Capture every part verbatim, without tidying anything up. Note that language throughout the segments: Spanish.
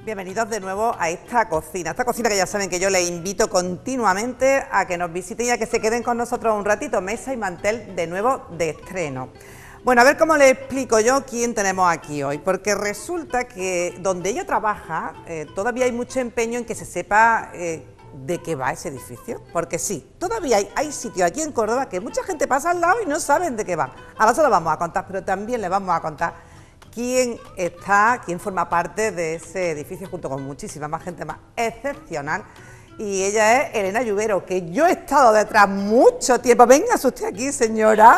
Bienvenidos de nuevo a esta cocina, esta cocina que ya saben que yo les invito continuamente a que nos visiten y a que se queden con nosotros un ratito, mesa y mantel de nuevo de estreno. Bueno, a ver cómo les explico yo quién tenemos aquí hoy, porque resulta que donde ella trabaja eh, todavía hay mucho empeño en que se sepa eh, de qué va ese edificio, porque sí, todavía hay, hay sitios aquí en Córdoba que mucha gente pasa al lado y no saben de qué van. Ahora se lo vamos a contar, pero también les vamos a contar quién está, quién forma parte de ese edificio junto con muchísima más gente más excepcional. Y ella es Elena Lluvero, que yo he estado detrás mucho tiempo. Venga usted aquí, señora.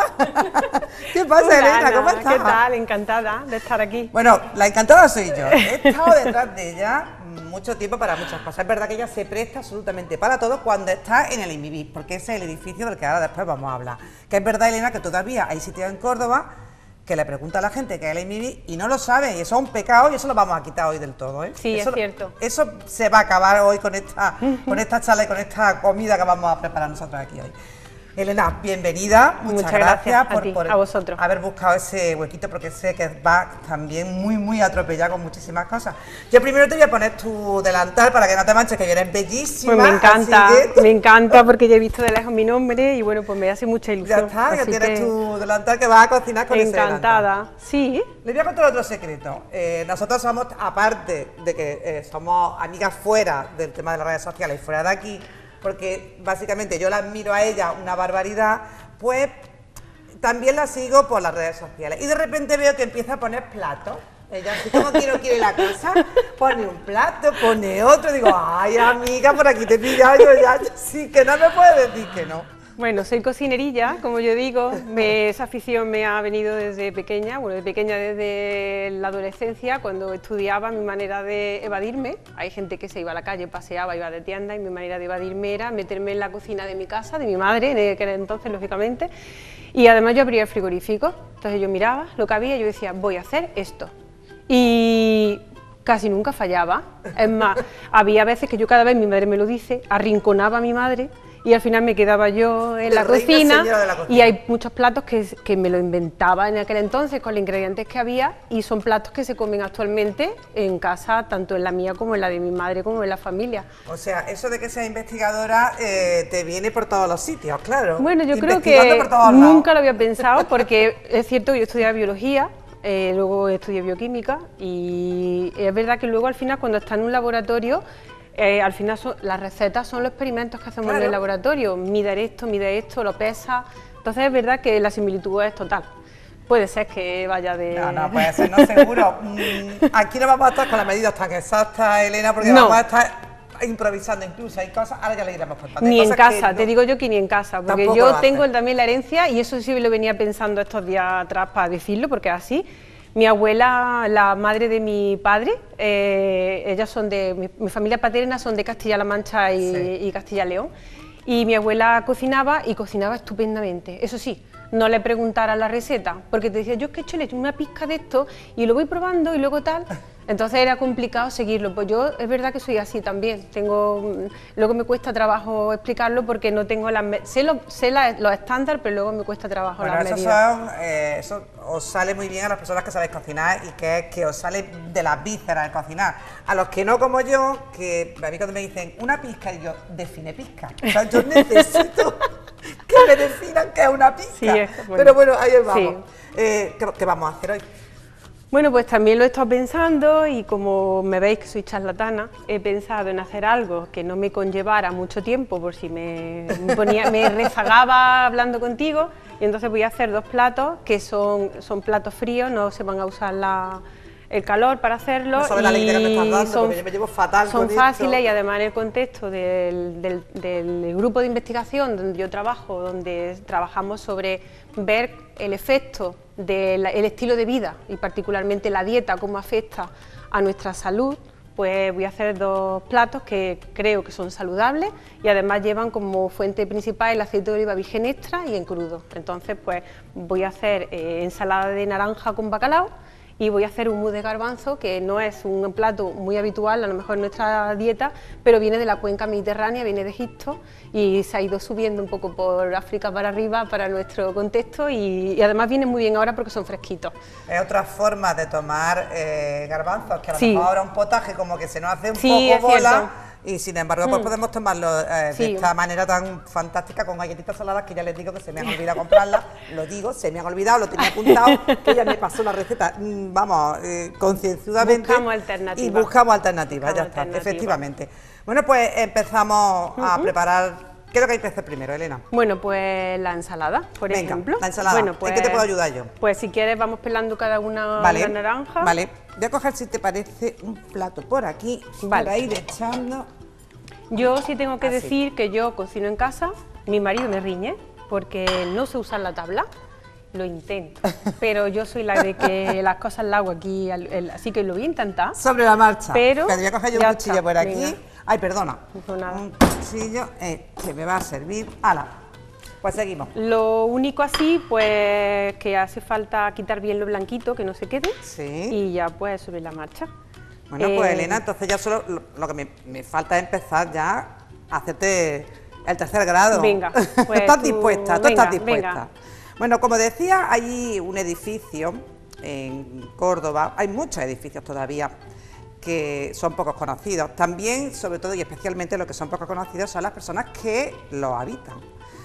¿Qué pasa, Hola, Elena? Ana, ¿Cómo estás? ¿Qué tal? Encantada de estar aquí. Bueno, la encantada soy yo. He estado detrás de ella mucho tiempo para muchas cosas. Es verdad que ella se presta absolutamente para todo cuando está en el IMIBIS, porque ese es el edificio del que ahora después vamos a hablar. Que es verdad, Elena, que todavía hay sitios en Córdoba que le pregunta a la gente que es el IMIBIS y no lo sabe, y eso es un pecado y eso lo vamos a quitar hoy del todo, ¿eh? Sí, eso, es cierto. Eso se va a acabar hoy con esta, con esta charla y con esta comida que vamos a preparar nosotros aquí hoy. Elena, bienvenida, muchas, muchas gracias, gracias por, a, ti, por a vosotros. haber buscado ese huequito, porque sé que va también muy, muy atropellado con muchísimas cosas. Yo primero te voy a poner tu delantal para que no te manches, que vienes bellísima. Pues me encanta, que... me encanta porque ya he visto de lejos mi nombre y bueno, pues me hace mucha ilusión. Ya está, ya tienes que... tu delantal que vas a cocinar con ese delantal. Encantada, sí. Les voy a contar otro secreto. Eh, nosotros somos, aparte de que eh, somos amigas fuera del tema de las redes sociales y fuera de aquí, porque básicamente yo la admiro a ella una barbaridad, pues también la sigo por las redes sociales. Y de repente veo que empieza a poner platos. Ella, así como quiero quiere la cosa, pone un plato, pone otro, digo, ay amiga, por aquí te he pillado yo ya, sí, que no me puedes decir que no. Bueno, soy cocinerilla, como yo digo, me, esa afición me ha venido desde pequeña, bueno, de pequeña desde la adolescencia, cuando estudiaba mi manera de evadirme. Hay gente que se iba a la calle, paseaba, iba de tienda y mi manera de evadirme era meterme en la cocina de mi casa, de mi madre, en aquel entonces, lógicamente, y además yo abría el frigorífico, entonces yo miraba lo que había y yo decía, voy a hacer esto. Y casi nunca fallaba, es más, había veces que yo cada vez, mi madre me lo dice, arrinconaba a mi madre, y al final me quedaba yo en la cocina, la cocina y hay muchos platos que, que me lo inventaba en aquel entonces con los ingredientes que había y son platos que se comen actualmente en casa, tanto en la mía como en la de mi madre como en la familia. O sea, eso de que seas investigadora eh, te viene por todos los sitios, claro. Bueno, yo creo que nunca lo había pensado porque es cierto que yo estudiaba biología, eh, luego estudié bioquímica y es verdad que luego al final cuando está en un laboratorio Eh, al final son, las recetas son los experimentos que hacemos claro. en el laboratorio, mide esto, mide esto, lo pesa, entonces es verdad que la similitud es total. Puede ser que vaya de... No, no, puede ser, no seguro. mm, aquí no vamos a estar con las medidas tan exactas, Elena, porque no. vamos a estar improvisando incluso, hay cosas, ahora ya le iremos contando. Ni en casa, no, te digo yo que ni en casa, porque yo tengo hace. también la herencia, y eso sí lo venía pensando estos días atrás para decirlo, porque es así. Mi abuela, la madre de mi padre, eh, ellas son de, mi, mi familia paterna son de Castilla-La Mancha y, sí. y Castilla-León, y mi abuela cocinaba y cocinaba estupendamente, eso sí, no le preguntara la receta, porque te decía, yo es que he hecho una pizca de esto y lo voy probando y luego tal, entonces era complicado seguirlo, pues yo es verdad que soy así también, tengo, luego me cuesta trabajo explicarlo porque no tengo las, sé, lo, sé la, los estándares, pero luego me cuesta trabajo bueno, las eso medidas. Son, eh, eso os sale muy bien a las personas que sabéis cocinar y que es que os sale de las vísceras el cocinar. A los que no como yo, que a mí cuando me dicen una pizca, y yo, define pizca, o sea, yo necesito que me definan qué es una pizca, sí, es, bueno. Pero bueno, ahí vamos. Sí. Eh, ¿qué, ¿Qué vamos a hacer hoy? Bueno, pues también lo he estado pensando y como me veis que soy charlatana, he pensado en hacer algo que no me conllevara mucho tiempo por si me, me, ponía, me rezagaba hablando contigo, y entonces voy a hacer dos platos que son, son platos fríos, no se van a usar la, el calor para hacerlo, no sabes la ley que me estás dando, son, porque yo me llevo fatal son con fáciles esto. Y además en el contexto del, del, del grupo de investigación donde yo trabajo, donde trabajamos sobre ver el efecto del estilo de vida y particularmente la dieta, cómo afecta a nuestra salud, pues voy a hacer dos platos que creo que son saludables y además llevan como fuente principal el aceite de oliva virgen extra y en crudo. Entonces pues voy a hacer eh, ensalada de naranja con bacalao y voy a hacer un mousse de garbanzo, que no es un plato muy habitual, a lo mejor en nuestra dieta, pero viene de la cuenca mediterránea, viene de Egipto y se ha ido subiendo un poco por África para arriba para nuestro contexto y, y además viene muy bien ahora porque son fresquitos. Es otra forma de tomar eh, garbanzos, que a lo Sí. mejor ahora un potaje como que se nos hace un Sí, poco es bola. cierto. Y sin embargo, pues Mm. podemos tomarlo eh, de Sí. esta manera tan fantástica con galletitas saladas, que ya les digo que se me han olvidado comprarlas. Lo digo, se me han olvidado, lo tenía apuntado, que ella me pasó la receta, mm, vamos, eh, concienzudamente. Buscamos alternativas. Y buscamos alternativas, Buscamos ya está, alternativas. efectivamente. Bueno, pues empezamos a preparar. ¿Qué es lo que hay que hacer primero, Elena? Bueno, pues la ensalada, por Venga, ejemplo. la ensalada. Bueno, ¿En qué te puedo ayudar yo? Pues si quieres vamos pelando cada una Vale, la naranja. vale. Voy a coger, si te parece, un plato por aquí, Vale. para ir echando. Yo sí tengo que Así. decir que yo cocino en casa, mi marido me riñe porque no sé usar la tabla, lo intento, pero yo soy la de que las cosas las hago aquí, al- el- así que lo voy a intentar. Sobre la marcha. Pero Que voy a coger yo ya un cuchillo está, por aquí. venga. Ay, perdona. No, nada. Un cuchillo eh, que me va a servir. ¡Hala! Pues seguimos. Lo único así, pues que hace falta quitar bien lo blanquito, que no se quede, Sí. y ya pues sobre la marcha. Bueno, pues Eh, Elena, entonces ya solo lo, lo que me, me falta es empezar ya a hacerte el tercer grado. Venga, pues estás tú- dispuesta, tú venga, estás dispuesta. venga. Bueno, como decía, hay un edificio en Córdoba, hay muchos edificios todavía que son pocos conocidos. También, sobre todo y especialmente, lo que son pocos conocidos son las personas que los habitan.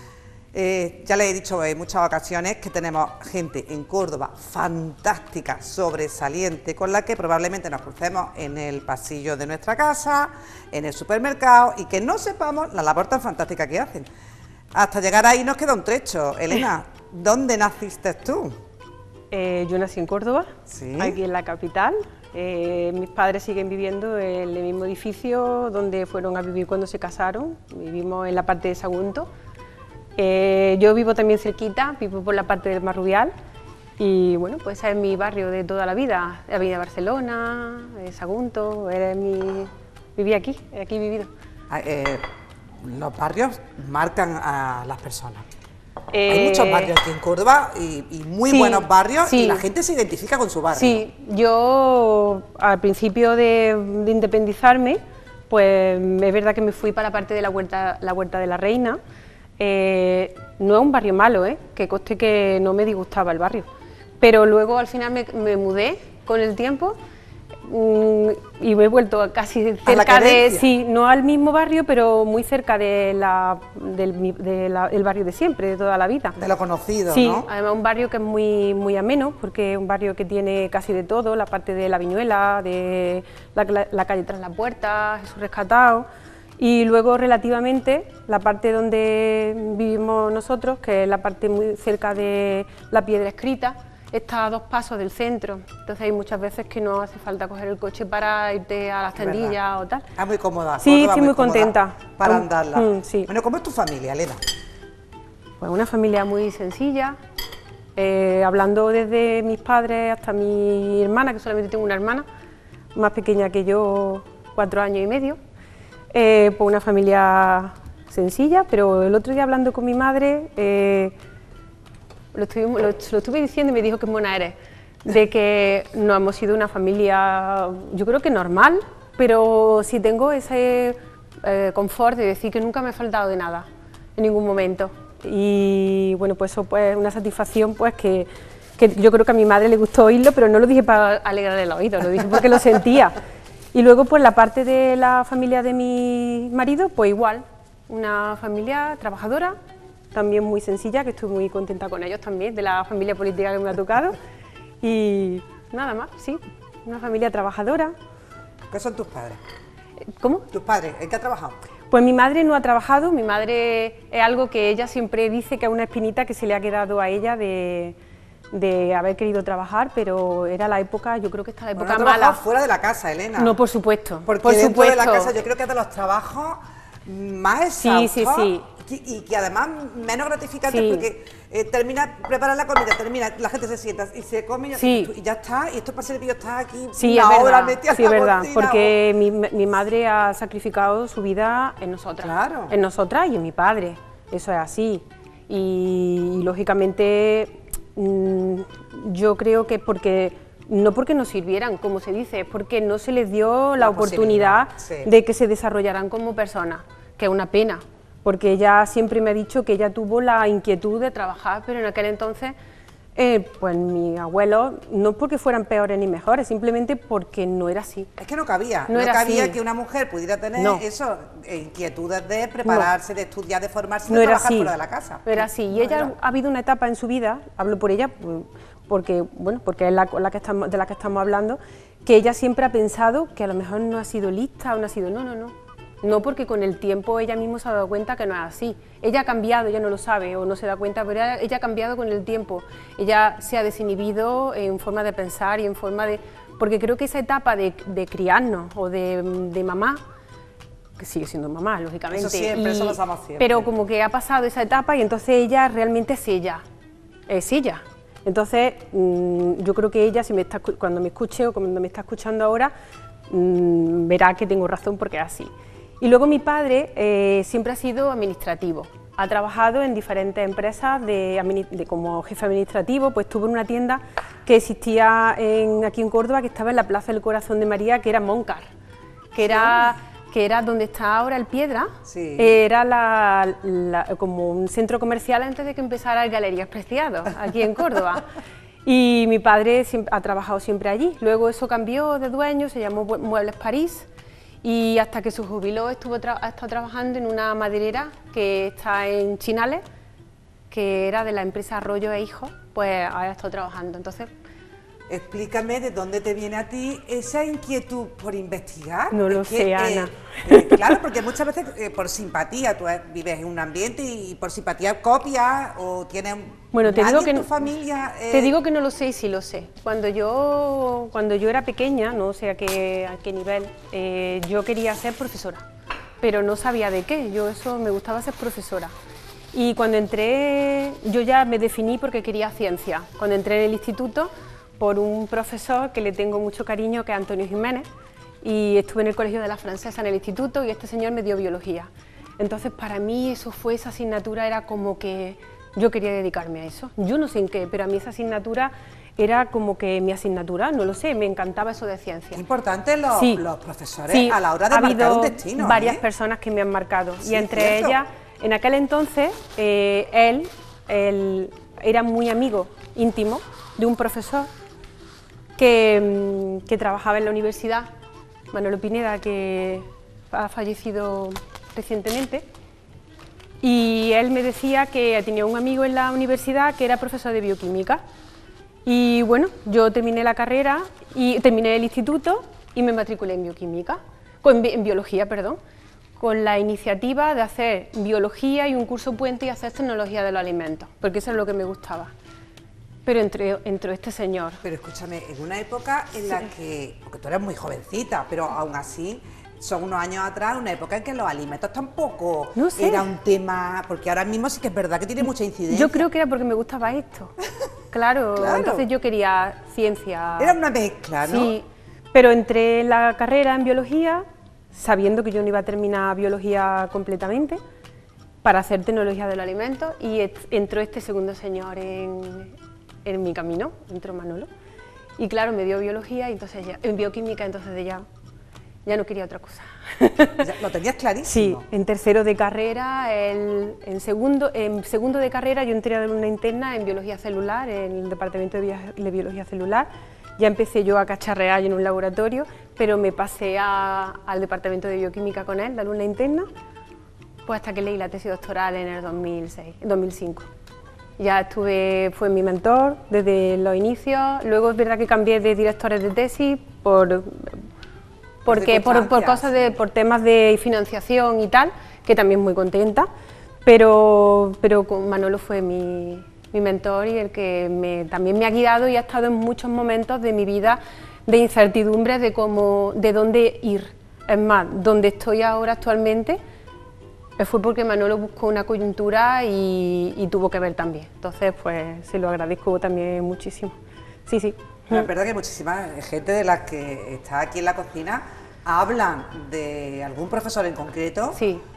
Eh, ya les he dicho en muchas ocasiones que tenemos gente en Córdoba fantástica, sobresaliente, con la que probablemente nos crucemos en el pasillo de nuestra casa, en el supermercado, y que no sepamos la labor tan fantástica que hacen. Hasta llegar ahí nos queda un trecho. Elena, ¿dónde naciste tú? Eh, yo nací en Córdoba, Sí. aquí en la capital. Eh, mis padres siguen viviendo en el mismo edificio donde fueron a vivir cuando se casaron. Vivimos en la parte de Sagunto. Eh, yo vivo también cerquita, vivo por la parte del Marrubial. Y bueno, pues ese es mi barrio de toda la vida. Avenida Barcelona, eh, Sagunto, era mi... viví aquí, aquí he vivido. Ah, eh, los barrios marcan a las personas. Eh, Hay muchos barrios aquí en Córdoba y, y muy sí, buenos barrios, sí. y la gente se identifica con su barrio. Sí, yo al principio de, de independizarme, pues es verdad que me fui para la parte de la Huerta, la Huerta de la Reina. Eh, no es un barrio malo, ¿eh? Que conste que no me disgustaba el barrio. Pero luego al final me, me mudé con el tiempo mm, y me he vuelto casi la cerca de, querencia. sí, no al mismo barrio, pero muy cerca de la, del, mi- de la- del barrio de siempre, de toda la vida. De lo conocido, Sí, ¿no? además un barrio que es muy, muy ameno, porque es un barrio que tiene casi de todo, la parte de la Viñuela, de la, la- la calle tras la puerta, Jesús Rescatado, y luego relativamente la parte donde vivimos nosotros, que es la parte muy cerca de la Piedra Escrita, está a dos pasos del centro, entonces hay muchas veces que no hace falta coger el coche para irte a las Es verdad. tendillas o tal. Está muy cómoda. Sí, Córdoba estoy muy cómoda contenta. para Mm, andarla. mm, sí. Bueno, ¿cómo es tu familia, Elena? Pues una familia muy sencilla, eh, hablando desde mis padres hasta mi hermana, que solamente tengo una hermana, más pequeña que yo, cuatro años y medio. Eh, pues una familia sencilla, pero el otro día hablando con mi madre, eh, lo, estuvimos- lo- lo estuve diciendo y me dijo que mona eres, de que no hemos sido una familia, yo creo que normal, pero sí tengo ese eh, confort de decir que nunca me he faltado de nada, en ningún momento. Y bueno, pues eso pues una satisfacción pues que, que yo creo que a mi madre le gustó oírlo, pero no lo dije para alegrarle el oído, lo dije porque lo sentía. Y luego pues la parte de la familia de mi marido, pues igual, una familia trabajadora, también muy sencilla, que estoy muy contenta con ellos también, de la familia política que me ha tocado. Y nada más, sí, una familia trabajadora. ¿Qué son tus padres? ¿Cómo? ¿Tus padres? ¿En qué has trabajado? Pues mi madre no ha trabajado, mi madre es algo que ella siempre dice que es una espinita que se le ha quedado a ella de, de haber querido trabajar, pero era la época, yo creo que esta la Bueno, época no has trabajado mala. fuera de la casa, Elena. No, por supuesto, Porque por dentro supuesto. de la casa yo creo que es de los trabajos más Sí, exhaustos, sí, y, y que además menos gratificantes, Sí. porque eh, termina, preparar la comida, termina, la gente se sienta y se come y, Sí. y ya está, y esto para servir está aquí Sí, una es hora verdad, metida en sí, la es verdad, cocina, porque mi, mi madre ha sacrificado su vida en nosotras, Claro. en nosotras y en mi padre, eso es así. Y, y, lógicamente mm, yo creo que porque no porque no sirvieran, como se dice, es porque no se les dio la, la oportunidad sí. de que se desarrollaran como personas, que es una pena, porque ella siempre me ha dicho que ella tuvo la inquietud de trabajar, pero en aquel entonces, eh, pues mis abuelos, no porque fueran peores ni mejores, simplemente porque no era así. Es que no cabía, no, no era cabía así. que una mujer pudiera tener no. eso, inquietudes de prepararse, no. de estudiar, de formarse, no de era trabajar así. fuera de la casa. No era así, y no ella era. ha habido una etapa en su vida, hablo por ella, porque, bueno, porque es la, la que estamos, de la que estamos hablando, que ella siempre ha pensado que a lo mejor no ha sido lista o no ha sido, no, no, no. No, porque con el tiempo ella misma se ha dado cuenta que no es así. Ella ha cambiado, ella no lo sabe o no se da cuenta, pero ella, ella ha cambiado con el tiempo. Ella se ha desinhibido en forma de pensar y en forma de... Porque creo que esa etapa de, de criarnos o de, de mamá, que sigue siendo mamá, lógicamente. Eso siempre, y, eso lo sabemos siempre. Pero como que ha pasado esa etapa y entonces ella realmente es ella. Es ella. Entonces, mmm, yo creo que ella, si me está, cuando me escuche o cuando me está escuchando ahora, mmm, verá que tengo razón porque es así. Y luego mi padre eh, siempre ha sido administrativo, ha trabajado en diferentes empresas de, de, como jefe administrativo, pues estuvo en una tienda que existía en, aquí en Córdoba, que estaba en la Plaza del Corazón de María, que era Moncar, que era, que era donde está ahora el Piedra, sí. era la, la, como un centro comercial antes de que empezara el Galerías Preciados, aquí en Córdoba. Y mi padre siempre, ha trabajado siempre allí, luego eso cambió de dueño, se llamó Muebles París, y hasta que se jubiló estuvo ha estado trabajando en una maderera que está en Chinales, que era de la empresa Arroyo e Hijos, pues ha estado trabajando. Entonces, explícame de dónde te viene a ti esa inquietud por investigar. No lo es sé, que, Ana. Eh, eh, claro, porque muchas veces eh, por simpatía, tú vives en un ambiente y, y por simpatía copias o tienes bueno, te digo que en tu no, familia. Eh... Te digo que no lo sé y sí lo sé. Cuando yo, cuando yo era pequeña, no sé a qué, a qué nivel, eh, yo quería ser profesora, pero no sabía de qué. Yo eso me gustaba ser profesora. Y cuando entré, yo ya me definí porque quería ciencia. Cuando entré en el instituto, por un profesor que le tengo mucho cariño, que es Antonio Jiménez, y estuve en el Colegio de la Francesa en el instituto y este señor me dio biología. Entonces para mí eso fue, esa asignatura era como que yo quería dedicarme a eso. Yo no sé en qué, pero a mí esa asignatura era como que mi asignatura, no lo sé, me encantaba eso de ciencia. Qué importante los, sí, los profesores sí, a la hora de ha marcar un habido destino. varias ¿eh? personas que me han marcado sí, y entre cierto. ellas, en aquel entonces, eh, él, él era muy amigo íntimo de un profesor que, que trabajaba en la universidad, Manolo Pineda, que ha fallecido recientemente, y él me decía que tenía un amigo en la universidad que era profesor de bioquímica. Y bueno, yo terminé la carrera, y terminé el instituto y me matriculé en bioquímica, con, en biología, perdón, con la iniciativa de hacer biología y un curso puente y hacer tecnología de los alimentos, porque eso es lo que me gustaba. Pero entró, entró este señor. Pero escúchame, en una época en sí. la que, porque tú eres muy jovencita, pero aún así, son unos años atrás, una época en que los alimentos tampoco no sé. era un tema, porque ahora mismo sí que es verdad que tiene mucha incidencia. Yo creo que era porque me gustaba esto, claro, claro. Entonces yo quería ciencia. Era una mezcla, ¿no? Sí, pero entré en la carrera en biología, sabiendo que yo no iba a terminar biología completamente, para hacer tecnología de los alimentos, y entró este segundo señor en, en mi camino, entró Manolo, y claro, me dio biología, y entonces ya, en bioquímica, entonces de ya, ya no quería otra cosa. ¿Lo tenías clarísimo? Sí, en tercero de carrera, el, en, segundo, en segundo de carrera yo entré a dar una interna en biología celular, en el departamento de, de biología celular. Ya empecé yo a cacharrear en un laboratorio, pero me pasé a, al departamento de bioquímica con él, dar una interna, pues hasta que leí la tesis doctoral en el dos mil seis, dos mil cinco. Ya estuve, fue mi mentor desde los inicios, luego es verdad que cambié de directores de tesis por, porque, por, por, cosas de, por temas de financiación y tal, que también muy contenta, pero, pero con Manolo fue mi, mi mentor y el que me, también me ha guiado y ha estado en muchos momentos de mi vida de incertidumbre de, cómo, de dónde ir. Es más, donde estoy ahora actualmente, fue porque Manolo buscó una coyuntura y, y tuvo que ver también. Entonces, pues se lo agradezco también muchísimo. Sí, sí. La verdad que muchísima gente de las que está aquí en la cocina hablan de algún profesor en concreto. Sí.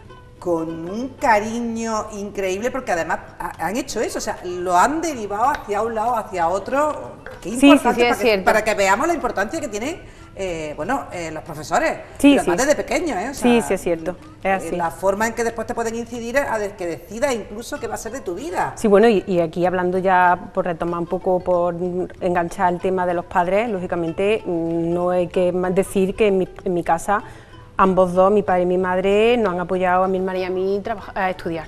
con un cariño increíble, porque además ha, han hecho eso, o sea, lo han derivado hacia un lado, hacia otro. Qué importante, sí, sí, sí, para, es que, cierto. para que veamos la importancia que tienen eh, bueno, eh, los profesores, Sí, pero sí. además desde pequeños, ¿eh? O sea, Sí, sí, es cierto, es así. La forma en que después te pueden incidir a de que decidas incluso qué va a ser de tu vida. Sí, bueno, y, y aquí hablando ya, por retomar un poco, por enganchar el tema de los padres, lógicamente no hay que más decir que en mi, en mi casa ambos dos, mi padre y mi madre, nos han apoyado a mi hermana y a mí trabaja, a estudiar.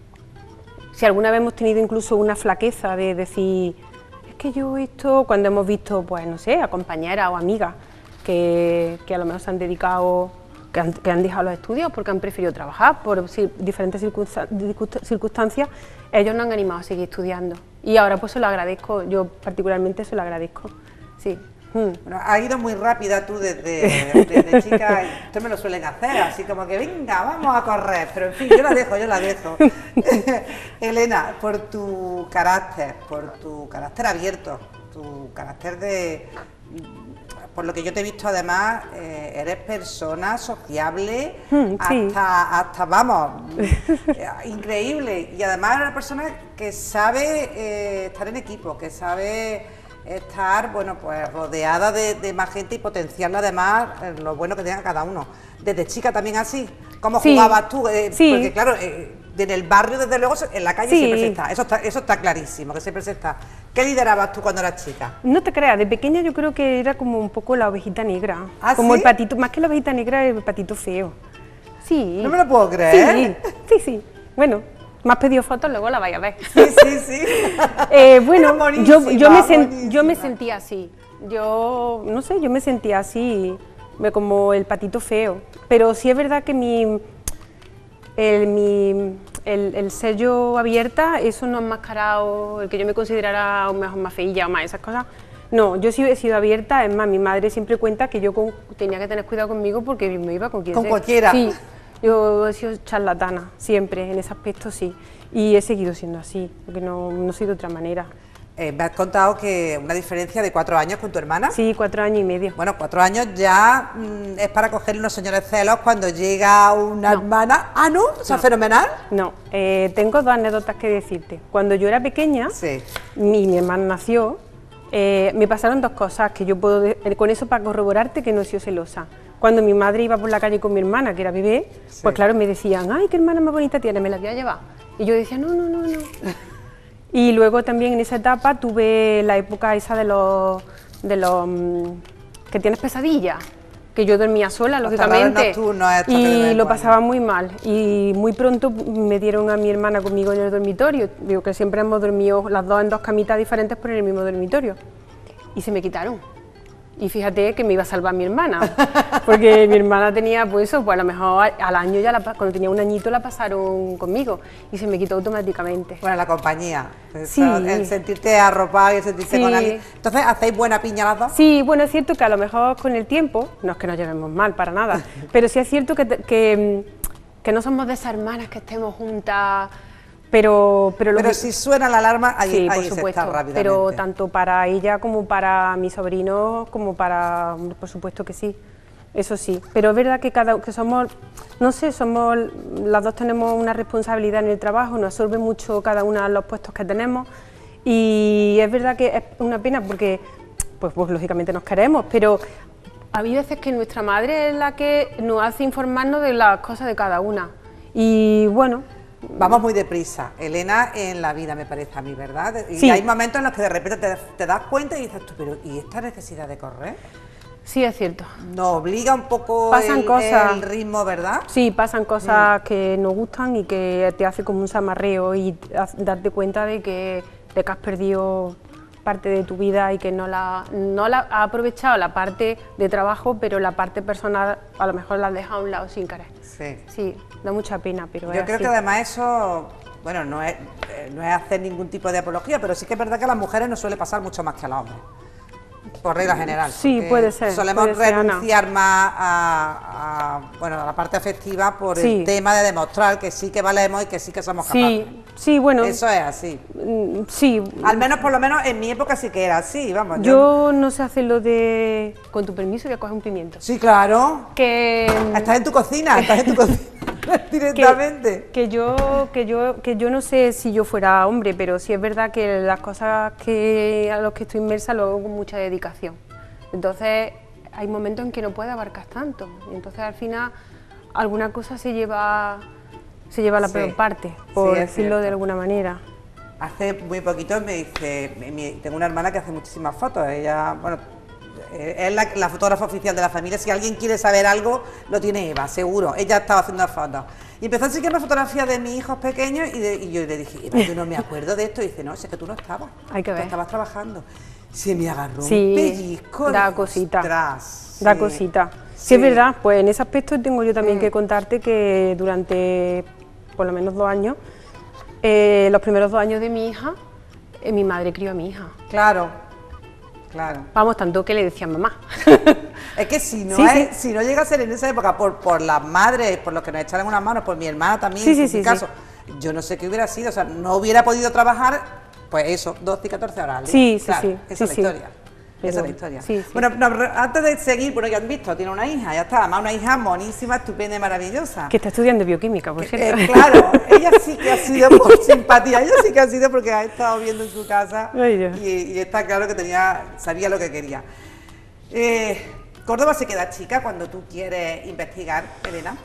Si alguna vez hemos tenido incluso una flaqueza de decir, es que yo esto, cuando hemos visto, pues no sé, a compañeras o amigas que, que a lo mejor se han dedicado, que han, que han dejado los estudios porque han preferido trabajar por si, diferentes circunstancias, ellos nos han animado a seguir estudiando. Y ahora pues se lo agradezco, yo particularmente se lo agradezco, sí. Bueno, ha ido muy rápida tú desde, desde chica, ustedes me lo suelen hacer, así como que venga, vamos a correr, pero en fin, yo la dejo, yo la dejo. Elena, por tu carácter, por tu carácter abierto, tu carácter de... Por lo que yo te he visto además, eh, eres persona sociable, Mm, sí. hasta, hasta, vamos, eh, increíble, y además eres una persona que sabe eh, estar en equipo, que sabe... estar, bueno, pues rodeada de, de más gente y potenciarla además eh, lo bueno que tenga cada uno. Desde chica también así, ¿cómo Sí, jugabas tú? Eh, sí. Porque claro, eh, en el barrio desde luego, en la calle Sí. siempre se está, eso está, eso está clarísimo, que siempre se está. ¿Qué liderabas tú cuando eras chica? No te creas, de pequeña yo creo que era como un poco la ovejita negra, ¿Ah, como sí? el patito, más que la ovejita negra, el patito feo. Sí. No me lo puedo creer. Sí, sí, sí. Bueno, me has pedido fotos, luego la vais a ver. Sí, sí, sí. Eh, bueno, Pero yo, yo, me buenísima, sen- yo me buenísima. sentía así, yo no sé, yo me sentía así, me- como el patito feo, pero sí es verdad que mi, el, mi, el, el ser yo abierta, eso no es enmascarado, el que yo me considerara un mejor más feilla o más esas cosas, no, yo sí he sido abierta, es más, mi madre siempre cuenta que yo con- tenía que tener cuidado conmigo porque me iba con quien Con sea. cualquiera. Sí, yo he sido charlatana, siempre, en ese aspecto sí, y he seguido siendo así, porque no, no soy de otra manera. Eh, me has contado que una diferencia de cuatro años con tu hermana. Sí, cuatro años y medio. Bueno, cuatro años ya mm, es para cogerle unos señores celos cuando llega una No. hermana. Ah, ¿no? O sea, No. fenomenal. No, eh, tengo dos anécdotas que decirte. Cuando yo era pequeña, Sí. mi, mi hermana nació, eh, me pasaron dos cosas que yo puedo, de- con eso para corroborarte que no he sido celosa. Cuando mi madre iba por la calle con mi hermana, que era bebé, Sí. pues claro, me decían, ay, qué hermana más bonita tiene, me la voy a llevar. Y yo decía, no, no, no, no. Y luego también en esa etapa tuve la época esa de los, de los mm, que tienes pesadillas, que yo dormía sola, Los lógicamente, terrores nocturnos estos que de vez y en lo cuando. pasaba muy mal. Y muy pronto me dieron a mi hermana conmigo en el dormitorio, digo que siempre hemos dormido las dos en dos camitas diferentes, pero en el mismo dormitorio. Y se me quitaron. Y fíjate que me iba a salvar mi hermana, porque mi hermana tenía, pues eso, pues a lo mejor al año ya, la, pa- cuando tenía un añito la pasaron conmigo y se me quitó automáticamente. Bueno, la compañía. Sí. Eso, el sentirte arropada y el sentirte Sí. con alguien. Entonces, ¿hacéis buena piña las dos? Sí, bueno, es cierto que a lo mejor con el tiempo, no es que nos llevemos mal para nada, pero sí es cierto que, te- que, mm, que no somos de esas hermanas que estemos juntas, pero... Pero, lo Pero que- si suena la alarma, ahí, sí, ahí por se supuesto, está rápidamente. pero tanto para ella como para mis sobrinos, como para, por supuesto que sí, eso sí, pero es verdad que cada que somos, no sé, somos, las dos tenemos una responsabilidad en el trabajo, nos absorbe mucho cada una los puestos que tenemos y es verdad que es una pena porque, pues, pues lógicamente nos queremos, pero hay veces que nuestra madre es la que nos hace informarnos de las cosas de cada una y bueno. Vamos muy deprisa, Elena, en la vida, me parece a mí, ¿verdad? Y Sí. hay momentos en los que de repente te, te das cuenta y dices tú, pero ¿y esta necesidad de correr? Sí, es cierto. Nos obliga un poco Pasan el, cosas. el ritmo, ¿verdad? Sí, pasan cosas que nos gustan y que te hace como un zamarreo y haz- darte cuenta de que, de que has perdido parte de tu vida y que no la, no la has aprovechado la parte de trabajo, pero la parte personal a lo mejor la has dejado a un lado sin querer. Sí. Sí, da mucha pena, pero Yo es creo así. que además eso, bueno, no es, eh, no es hacer ningún tipo de apología, pero sí que es verdad que a las mujeres nos suele pasar mucho más que a los hombres, por regla general. Sí, porque puede ser, Solemos puede ser, Ana. renunciar más a, a, bueno, a la parte afectiva por Sí. el tema de demostrar que sí que valemos y que sí que somos capaces. Sí, sí, bueno, Eso es así. mm, sí. Al menos, por lo menos, en mi época sí que era así, vamos. Yo no sé hacer lo de, con tu permiso, voy a coger un pimiento. Sí, claro. Que Estás en tu cocina, estás en tu cocina. directamente. Que, que, yo, que, yo, que yo no sé si yo fuera hombre, pero sí es verdad que las cosas que, a las que estoy inmersa lo hago con mucha dedicación. Entonces hay momentos en que no puedo abarcar tanto. Y entonces al final alguna cosa se lleva, se lleva a la sí, peor parte, por sí, decirlo cierto. de alguna manera. Hace muy poquito me dice, mi, tengo una hermana que hace muchísimas fotos, ella, bueno, es la, la fotógrafa oficial de la familia, si alguien quiere saber algo, lo tiene Eva, seguro, ella estaba haciendo fotos. Y empezó a enseñarme fotografías de mis hijos pequeños y, de, y yo le dije, Eva, yo no me acuerdo de esto, y dice, no, es que tú no estabas, Hay que ver. tú estabas trabajando. Se me agarró sí, un pellizco. Da cosita, ostras, da sí. cosita. Sí. sí, es verdad, pues en ese aspecto tengo yo también mm. que contarte que durante por lo menos dos años, eh, los primeros dos años de mi hija, eh, mi madre crió a mi hija. Claro, claro. Vamos, tanto que le decía mamá. Es que si no, sí, es, sí. si no llega a ser en esa época por, por las madres, por los que nos echaron unas manos, por mi hermana también, sí, en sí, mi sí, caso, sí. yo no sé qué hubiera sido, o sea, no hubiera podido trabajar, pues eso, doce y catorce horas. Sí, sí, claro, sí. Esa sí, es la historia. Sí. Esa es la historia. Sí, sí. Bueno, no, antes de seguir, bueno, ya han visto, tiene una hija, ya está, además una hija monísima, estupenda y maravillosa. Que está estudiando bioquímica, por cierto. Eh, claro, ella sí que ha sido por simpatía, ella sí que ha sido porque ha estado viendo en su casa y, y está claro que tenía, sabía lo que quería. Eh, ¿Córdoba se queda chica cuando tú quieres investigar, Elena?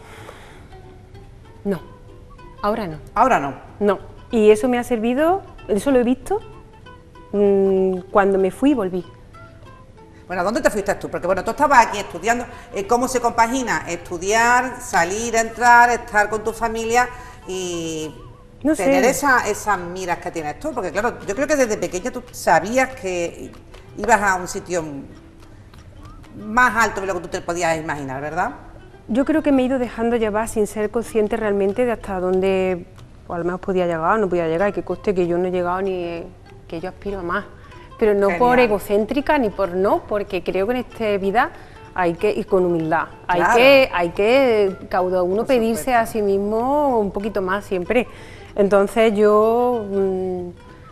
No, ahora no. Ahora no. No, y eso me ha servido, eso lo he visto mmm, cuando me fui y volví. Bueno, ¿a dónde te fuiste tú? Porque bueno, tú estabas aquí estudiando, eh, ¿cómo se compagina? Estudiar, salir, entrar, estar con tu familia y no tener sé. esa, esas miras que tienes tú, porque claro, yo creo que desde pequeña tú sabías que ibas a un sitio más alto de lo que tú te podías imaginar, ¿verdad? Yo creo que me he ido dejando llevar sin ser consciente realmente de hasta dónde, o a lo mejor podía llegar o no podía llegar, y que coste que yo no he llegado ni que yo aspiro a más. Pero no Genial. por egocéntrica ni por no, porque creo que en esta vida hay que ir con humildad, hay claro. que, hay que cada uno por pedirse supuesto. a sí mismo un poquito más siempre. Entonces yo mmm,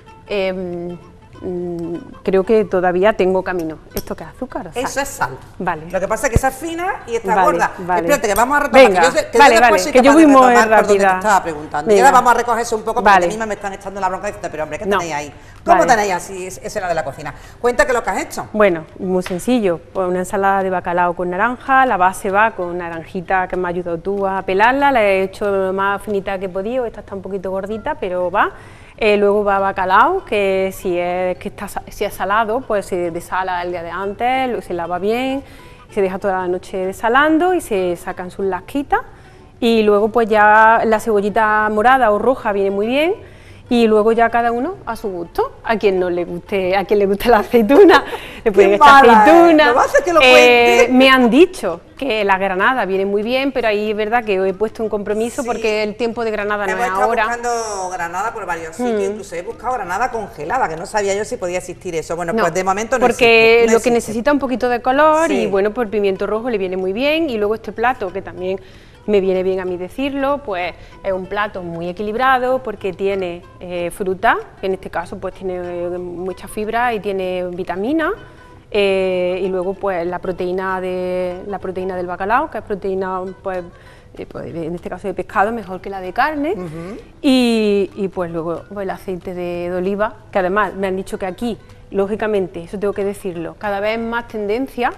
eh, mmm, creo que todavía tengo camino. ¿Esto qué es azúcar o sal? Eso es sal. Vale. Lo que pasa es que esa es fina y está vale, gorda. Vale. Espérate, que vamos a retomar. Venga, que yo, que vale, yo vale, soy que yo voy muy rápida. Por donde te estaba preguntando. Venga. Y ahora vamos a recogerse un poco porque vale. a mí me están echando la bronca diciendo, pero hombre, ¿qué no. tenéis ahí? ¿Cómo vale. tenéis así escena de la cocina? Cuenta que lo que has hecho. Bueno, muy sencillo, pues una ensalada de bacalao con naranja, la base va con naranjita que me ha ayudado tú a pelarla, la he hecho lo más finita que he podido, esta está un poquito gordita, pero va. Eh, luego va bacalao, que si es, que está, si es salado, pues se desala el día de antes, se lava bien, se deja toda la noche desalando y se sacan sus lasquitas. Y luego pues ya la cebollita morada o roja viene muy bien. Y luego ya cada uno a su gusto, a quien no le guste, a quien le guste la aceituna, le pueden echar aceituna. ¿Eh? ¿No que lo eh, me han dicho que la granada viene muy bien, pero ahí es verdad que he puesto un compromiso sí. porque el tiempo de granada no Hemos es ahora. Hemos estado buscando granada por varios sitios, mm. incluso he buscado granada congelada, que no sabía yo si podía existir eso. Bueno, no, pues de momento no porque existe. No lo existe. que necesita un poquito de color sí. y bueno, por pimiento rojo le viene muy bien. Y luego este plato que también me viene bien a mí decirlo, pues es un plato muy equilibrado porque tiene eh, fruta, en este caso pues tiene eh, mucha fibra y tiene vitamina, eh, y luego pues la proteína, de, la proteína del bacalao, que es proteína pues, eh, pues en este caso de pescado, mejor que la de carne, uh-huh. y, y pues luego pues, el aceite de, de oliva, que además me han dicho que aquí, lógicamente, eso tengo que decirlo, cada vez más tendencia.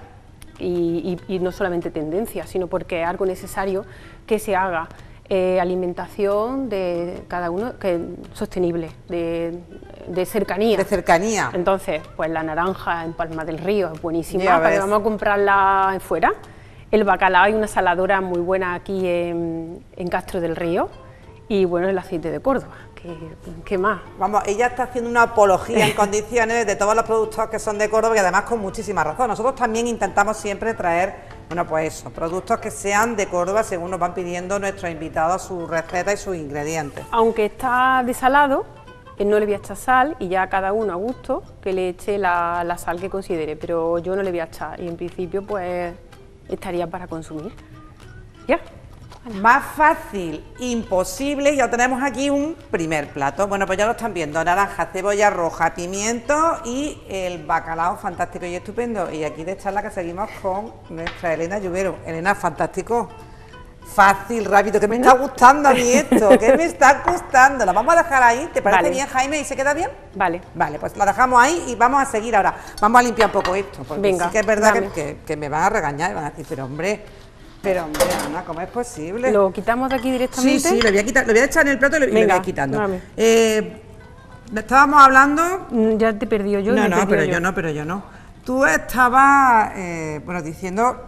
Y, y, y no solamente tendencia, sino porque es algo necesario que se haga eh, alimentación de cada uno que sostenible, de, de cercanía. De cercanía. Entonces, pues la naranja en Palma del Río es buenísima, para que vamos a comprarla fuera. El bacalao, hay una saladora muy buena aquí en, en Castro del Río, y bueno, el aceite de Córdoba. ¿Qué más? Vamos, ella está haciendo una apología en condiciones de todos los productos que son de Córdoba y además con muchísima razón. Nosotros también intentamos siempre traer, bueno, pues eso, productos que sean de Córdoba según nos van pidiendo nuestros invitados sus recetas y sus ingredientes. Aunque está desalado, no le voy a echar sal y ya cada uno a gusto que le eche la, la sal que considere, pero yo no le voy a echar y en principio pues estaría para consumir. Ya. Más fácil, imposible, ya tenemos aquí un primer plato. Bueno, pues ya lo están viendo, naranja, cebolla roja, pimiento y el bacalao fantástico y estupendo. Y aquí de charla que seguimos con nuestra Elena Lluvero. Elena, fantástico. fácil, rápido, que me está gustando a mí esto, que me está gustando. La vamos a dejar ahí, ¿te parece Vale. bien, Jaime? ¿Y se queda bien? Vale. Vale, pues la dejamos ahí y vamos a seguir ahora. Vamos a limpiar un poco esto, porque Venga, sí que es verdad que, dame. que, que me van a regañar y van a decir, pero hombre, pero hombre, Ana, ¿cómo es posible? ¿Lo quitamos de aquí Sí, directamente? sí, lo voy a quitar, lo voy a echar en el plato y lo, y lo voy Venga, a ir quitando. dame. Eh, estábamos hablando... Mm, Ya te he perdido yo. No, me he no, perdido pero yo no, pero yo no. Tú estabas, eh, bueno, diciendo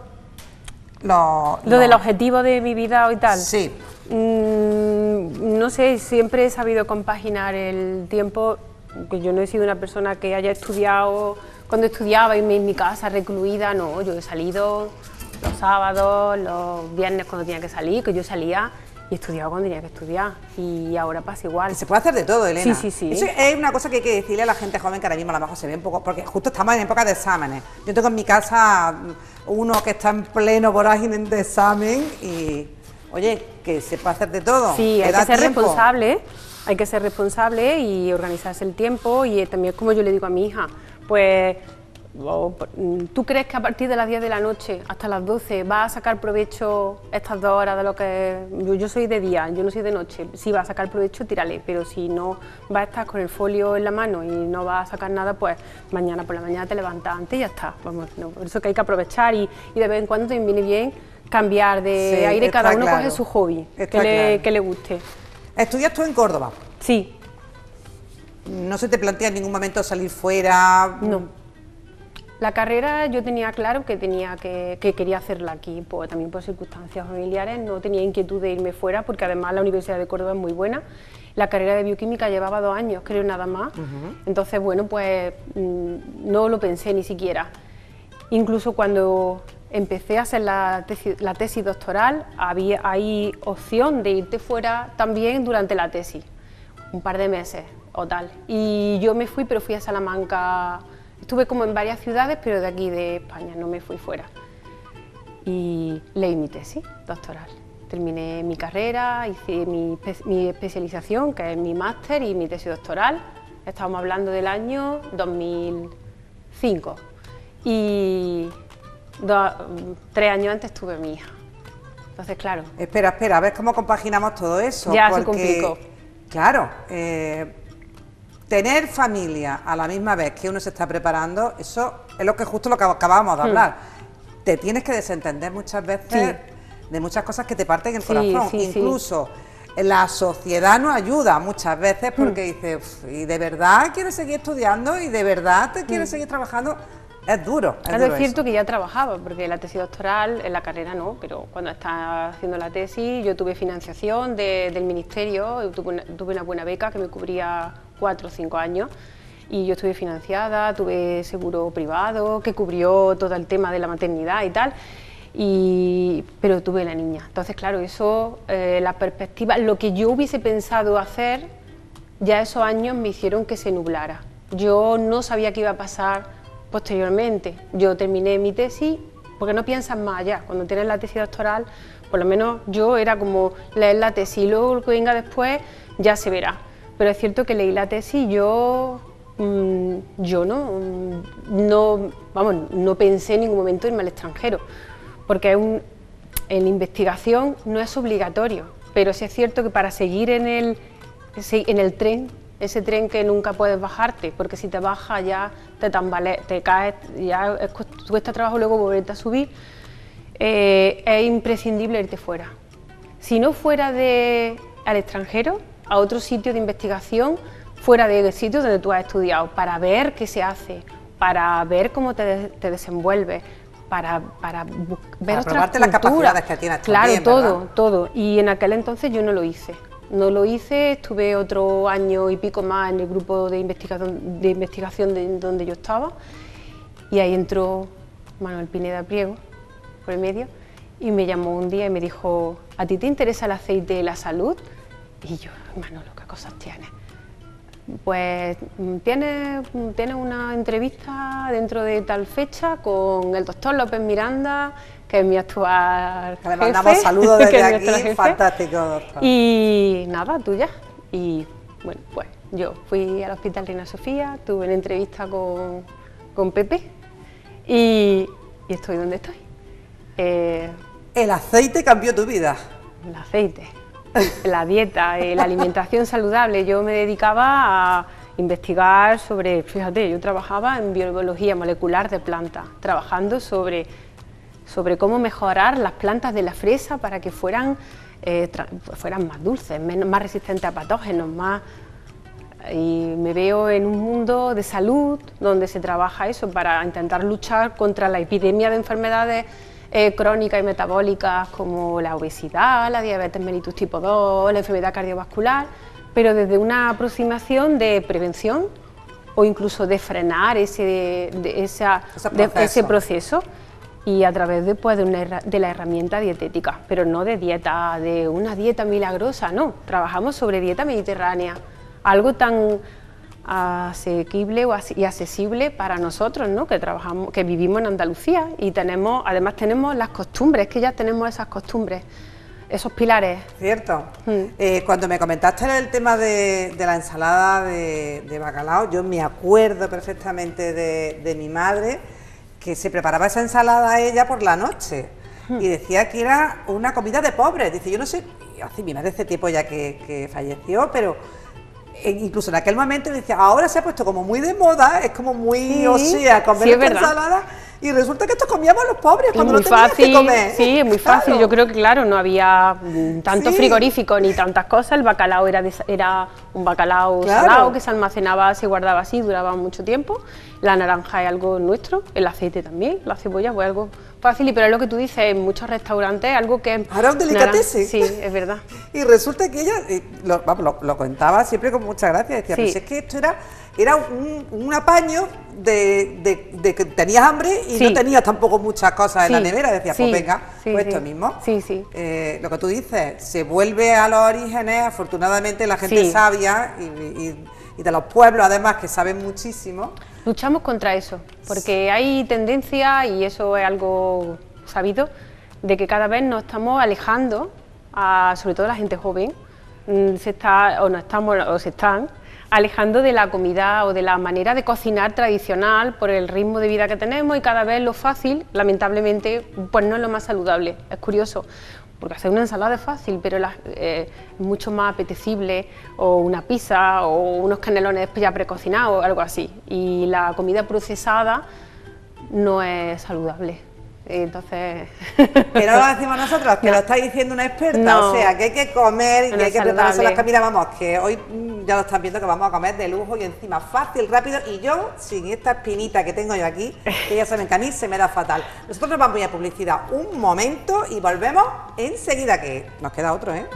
lo, Lo del objetivo de mi vida y tal. Sí. Mm, no sé, siempre he sabido compaginar el tiempo, que yo no he sido una persona que haya estudiado, cuando estudiaba irme en mi casa recluida, no, yo he salido los sábados, los viernes cuando tenía que salir, que yo salía y estudiaba cuando tenía que estudiar, y ahora pasa igual. Que se puede hacer de todo, Elena. Sí, sí, sí. Eso es una cosa que hay que decirle a la gente joven que ahora mismo a lo mejor se ve un poco, porque justo estamos en época de exámenes. Yo tengo en mi casa uno que está en pleno vorágine de examen y, oye, que se puede hacer de todo. Sí, hay da que ser tiempo. responsable, hay que ser responsable y organizarse el tiempo, y también como yo le digo a mi hija, pues o, ¿tú crees que a partir de las diez de la noche hasta las doce vas a sacar provecho estas dos horas de lo que... Yo, yo soy de día, yo no soy de noche, si vas a sacar provecho, tírale, pero si no vas a estar con el folio en la mano y no vas a sacar nada, pues mañana por la mañana te levantas antes y ya está. Vamos, no, por eso que hay que aprovechar y, y de vez en cuando también viene bien cambiar de Sí, aire, está cada uno claro. coge su hobby, que Está le, claro. que le guste. ¿Estudias tú en Córdoba? Sí, ¿No se te plantea en ningún momento salir fuera? no. La carrera yo tenía claro que tenía que, que quería hacerla aquí, pues, también por circunstancias familiares, no tenía inquietud de irme fuera, porque además la Universidad de Córdoba es muy buena. La carrera de bioquímica llevaba dos años, creo, nada más. Uh-huh. Entonces, bueno, pues mmm, no lo pensé ni siquiera. Incluso cuando empecé a hacer la tesis, la tesis doctoral, había, hay opción de irte fuera también durante la tesis, un par de meses o tal. Y yo me fui, pero fui a Salamanca. Estuve como en varias ciudades, pero de aquí de España, no me fui fuera. Y leí mi tesis doctoral. Terminé mi carrera, hice mi, mi especialización, que es mi máster, y mi tesis doctoral. Estábamos hablando del año dos mil cinco. Y do, tres años antes tuve mi hija. Entonces, claro... Espera, espera, a ver cómo compaginamos todo eso. Ya porque, se complicó. Claro, eh, tener familia a la misma vez que uno se está preparando, eso es lo que justo lo que acabábamos de hablar. Hmm. Te tienes que desentender muchas veces sí. de muchas cosas que te parten el sí, corazón. Sí, Incluso sí. la sociedad nos ayuda muchas veces porque hmm. dice, ¿y de verdad quieres seguir estudiando? ¿Y de verdad te quieres hmm. seguir trabajando? Es duro. Es, es duro cierto eso. que ya trabajaba, porque la tesis doctoral, en la carrera no, pero cuando estaba haciendo la tesis yo tuve financiación de, del ministerio, tuve una, tuve una buena beca que me cubría cuatro o cinco años y yo estuve financiada, tuve seguro privado que cubrió todo el tema de la maternidad y tal, y, pero tuve la niña. Entonces, claro, eso, eh, la perspectiva, lo que yo hubiese pensado hacer, ya esos años me hicieron que se nublara. Yo no sabía qué iba a pasar posteriormente. Yo terminé mi tesis, porque no piensas más allá. Cuando tienes la tesis doctoral, por lo menos yo era como leer la tesis y luego lo que venga después ya se verá. Pero es cierto que leí la tesis y yo, mmm, yo no, no, vamos, no pensé en ningún momento irme al extranjero, porque es un, en investigación no es obligatorio, pero sí es cierto que para seguir en el, en el tren, ese tren que nunca puedes bajarte, porque si te bajas ya te tambaleas, te caes, ya cuesta trabajo luego volverte a subir, eh, es imprescindible irte fuera. Si no fuera de, al extranjero, a otro sitio de investigación, fuera del sitio donde tú has estudiado, para ver qué se hace, para ver cómo te, te desenvuelves, para, para ver para otras las capacidades que tienes claro, también, todo, ¿verdad? todo. Y en aquel entonces yo no lo hice. No lo hice, estuve otro año y pico más en el grupo de investigación, de investigación de donde yo estaba, y ahí entró Manuel Pineda Priego por el medio y me llamó un día y me dijo: ¿a ti te interesa el aceite de la salud? Y yo, Manolo, ¿qué cosas tienes? Pues tienes, tienes una entrevista dentro de tal fecha con el doctor López Miranda, que es mi actual jefe. Le mandamos saludos desde aquí, jefe. Fantástico, doctor. Y nada, tuya. Y bueno, pues yo fui al Hospital Reina Sofía, tuve una entrevista con, con Pepe y, y estoy donde estoy. Eh, El aceite cambió tu vida. El aceite, la dieta, eh, la alimentación saludable. Yo me dedicaba a investigar sobre, fíjate, yo trabajaba en biología molecular de plantas, trabajando sobre, sobre cómo mejorar las plantas de la fresa para que fueran, eh, fueran más dulces, menos, más resistentes a patógenos, más... Y me veo en un mundo de salud donde se trabaja eso para intentar luchar contra la epidemia de enfermedades eh, crónicas y metabólicas como la obesidad, la diabetes mellitus tipo dos, la enfermedad cardiovascular, pero desde una aproximación de prevención o incluso de frenar ese, de esa, ese, proceso. De, ese proceso y a través de, pues, de, una, de la herramienta dietética, pero no de dieta, de una dieta milagrosa, no, trabajamos sobre dieta mediterránea. Algo tan asequible y accesible para nosotros, ¿no? que trabajamos, que vivimos en Andalucía y tenemos, además tenemos las costumbres, que ya tenemos esas costumbres, esos pilares. Cierto. Mm. Eh, cuando me comentaste el tema de, de la ensalada de, de bacalao, yo me acuerdo perfectamente de, de mi madre, que se preparaba esa ensalada ella por la noche mm. y decía que era una comida de pobres. Dice, yo no sé, hace mi madre hace tiempo ya que, que falleció, pero... incluso en aquel momento decía, ahora se ha puesto como muy de moda, es como muy, sí, o sea, comer sí, esta ensalada, y resulta que esto comíamos los pobres cuando no teníamos fácil, que comer. Sí, es muy claro. fácil, yo creo que claro, no había tanto sí. frigorífico ni tantas cosas, el bacalao era, de, era un bacalao claro. salado que se almacenaba, se guardaba así, duraba mucho tiempo, la naranja es algo nuestro, el aceite también, la cebolla fue algo fácil, pero es lo que tú dices, en muchos restaurantes algo que... Ahora un delicatessen. Sí, es verdad. Y resulta que ella, lo, vamos, lo, lo contaba siempre con mucha gracia, decía, sí. pues es que esto era, era un, un apaño de, de, de que tenías hambre y sí. no tenías tampoco muchas cosas en sí. la nevera, decía, pues sí. venga, sí, pues sí. esto mismo. Sí, sí. Eh, lo que tú dices, se vuelve a los orígenes, afortunadamente la gente sí. sabia y, y, y de los pueblos además que saben muchísimo. Luchamos contra eso, porque hay tendencia, y eso es algo sabido, de que cada vez nos estamos alejando, a, sobre todo la gente joven, se está, o, no estamos, o se están alejando de la comida o de la manera de cocinar tradicional por el ritmo de vida que tenemos y cada vez lo fácil, lamentablemente, pues no es lo más saludable. Es curioso, porque hacer una ensalada es fácil, pero es eh, mucho más apetecible, o una pizza, o unos canelones ya precocinados, algo así. Y la comida procesada no es saludable. Entonces... Que no lo decimos nosotros, que no. Lo está diciendo una experta, no. O sea, que hay que comer y no que hay que prepararse las comidas, vamos, que hoy ya lo están viendo que vamos a comer de lujo y encima fácil, rápido, y yo, sin esta espinita que tengo yo aquí, que ya saben que a mí se me da fatal. Nosotros nos vamos a ir a publicidad un momento y volvemos enseguida, que nos queda otro, ¿eh?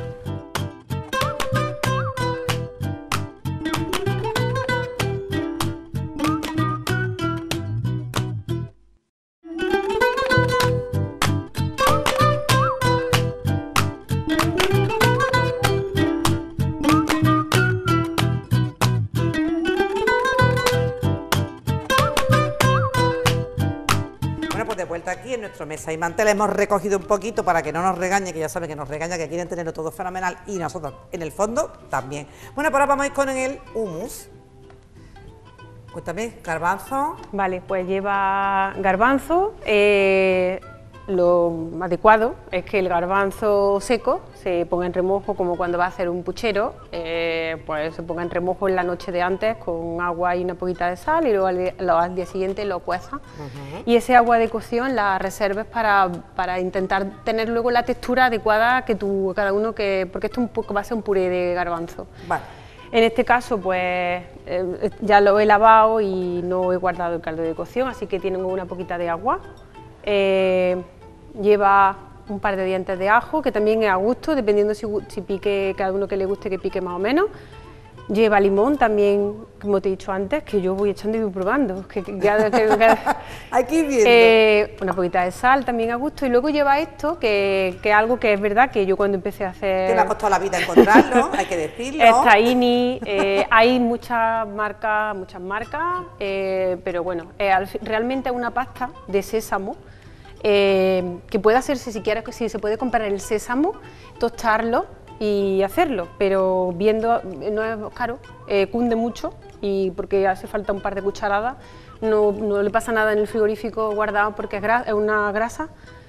Aquí en nuestro mesa y mantel hemos recogido un poquito para que no nos regañe, que ya saben que nos regaña, que quieren tenerlo todo fenomenal y nosotros en el fondo también. Bueno, pues ahora vamos a ir con el hummus. Cuéntame, garbanzo. Vale, pues lleva garbanzo. Eh, lo adecuado es que el garbanzo seco se ponga en remojo, como cuando va a hacer un puchero, eh, pues se ponga en remojo en la noche de antes con agua y una poquita de sal, y luego al, al día siguiente lo cueza. Uh-huh. Y ese agua de cocción la reserves para, para intentar tener luego la textura adecuada que tú, cada uno, que porque esto un poco va a ser un puré de garbanzo. Vale. En este caso, pues eh, ya lo he lavado y no he guardado el caldo de cocción, así que tienen una poquita de agua. Eh, lleva un par de dientes de ajo, que también es a gusto, dependiendo si, si pique, cada uno que le guste que pique más o menos. Lleva limón también, como te he dicho antes, que yo voy echando y voy probando. Que, que, que, que, Aquí viendo. Eh, una poquita de sal también a gusto, y luego lleva esto, que, que es algo que es verdad que yo cuando empecé a hacer... Te me ha costado la vida encontrarlo, hay que decirlo. Es tahini, eh, hay muchas marcas, muchas marcas, eh, pero bueno, eh, realmente es una pasta de sésamo, Eh, que puede hacerse, si quieres, si se puede comprar el sésamo, tostarlo y hacerlo, pero viendo, no es caro, eh, cunde mucho, y porque hace falta un par de cucharadas, no, no le pasa nada en el frigorífico guardado porque es, gras, es una grasa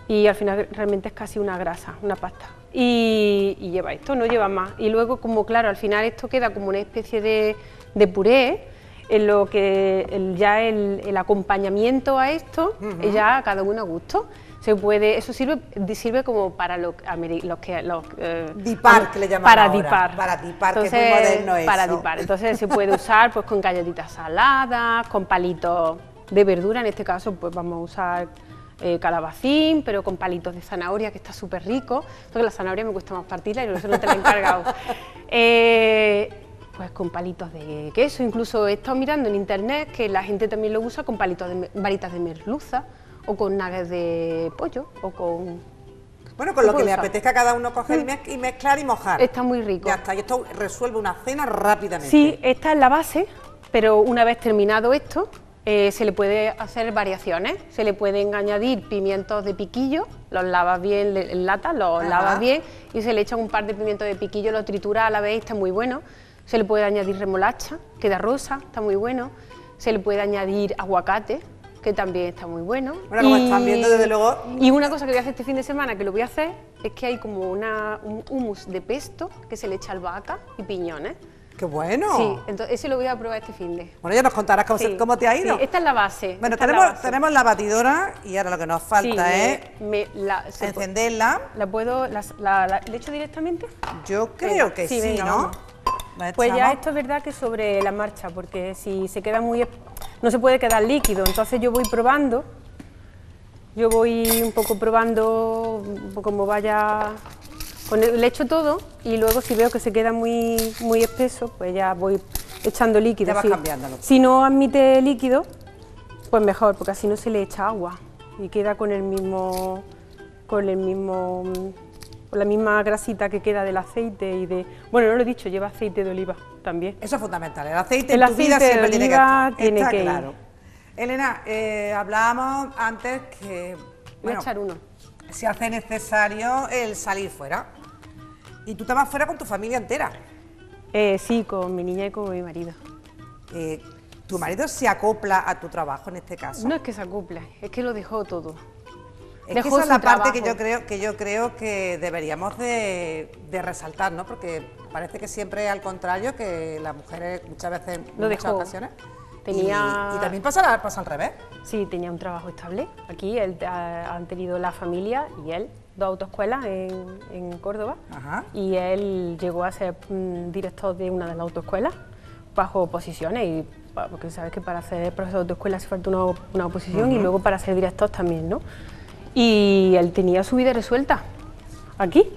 y al final realmente es casi una grasa, una pasta. Y, y lleva esto, no lleva más. Y luego, como claro, al final esto queda como una especie de, de puré, en lo que el, ya el, el acompañamiento a esto, uh-huh. ya cada uno a gusto. Se puede, eso sirve, sirve como para lo, los que... Los, eh, dipar, que le llamamos Para ahora. dipar. Para dipar, Entonces, que es muy moderno eso. Para dipar. Entonces se puede usar pues con galletitas saladas, con palitos de verdura, en este caso pues vamos a usar eh, calabacín, pero con palitos de zanahoria, que está súper rico. Porque la zanahoria me cuesta más partirla y por eso no te la he encargado. eh, pues con palitos de queso, incluso he estado mirando en internet que la gente también lo usa con palitos de varitas de merluza, o con nuggets de pollo, o con... Bueno, con lo que le apetezca a cada uno coger mm. y mezclar y mojar. Está muy rico. Ya está, y esto resuelve una cena rápidamente. Sí, esta es la base, pero una vez terminado esto, eh, se le puede hacer variaciones. Se le pueden añadir pimientos de piquillo, los lavas bien en lata, los Ajá. lavas bien, y se le echan un par de pimientos de piquillo, los trituras a la vez, está muy bueno. Se le puede añadir remolacha, queda rosa, está muy bueno. Se le puede añadir aguacate, que también está muy bueno. Bueno, como y, están viendo, desde luego... Y una cosa que voy a hacer este fin de semana, que lo voy a hacer, es que hay como una, un hummus de pesto que se le echa albahaca y piñones. ¡Qué bueno! Sí, entonces ese lo voy a probar este fin de. Bueno, ya nos contarás cómo, sí, cómo te ha ido. Sí, esta es la base. Bueno, tenemos la, base. tenemos la batidora y ahora lo que nos falta sí, es me, me, la, encenderla. ¿La puedo, la, la, la, ¿Le echo directamente? Yo creo venga, que sí, sí venga, ¿no? Pues ya esto es verdad que sobre la marcha, porque si se queda muy... no se puede quedar líquido, entonces yo voy probando, yo voy un poco probando como vaya, con el, le echo todo y luego si veo que se queda muy, muy espeso, pues ya voy echando líquido. Ya vas si, cambiándolo. Si no admite líquido, pues mejor, porque así no se le echa agua y queda con el mismo, con el mismo, con la misma grasita que queda del aceite y de, bueno, no lo he dicho, lleva aceite de oliva también. Eso es fundamental, el aceite el en tu aceite vida siempre de tiene que oliva estar. Tiene Está que claro. Ir. Elena, eh, hablábamos antes que Voy bueno, a echar uno. se hace necesario el salir fuera. Y tú te vas fuera con tu familia entera. Eh, sí, con mi niña y con mi marido. Eh, ¿Tu marido se acopla a tu trabajo en este caso? No es que se acople, es que lo dejó todo. Es dejó que esa es la trabajo. parte que yo creo que yo creo que deberíamos de, de resaltar, ¿no? Porque parece que siempre es al contrario, que las mujeres muchas veces, en lo muchas dejó. ocasiones. Tenía... Y, y también pasa, pasa al revés. Sí, tenía un trabajo estable. Aquí él, a, han tenido la familia y él, dos autoescuelas en, en Córdoba. Ajá. Y él llegó a ser mm, director de una de las autoescuelas bajo oposiciones. Y, porque sabes que para ser profesor de autoescuela hace falta una, una oposición uh-huh. y luego para ser director también, ¿no? Y él tenía su vida resuelta aquí.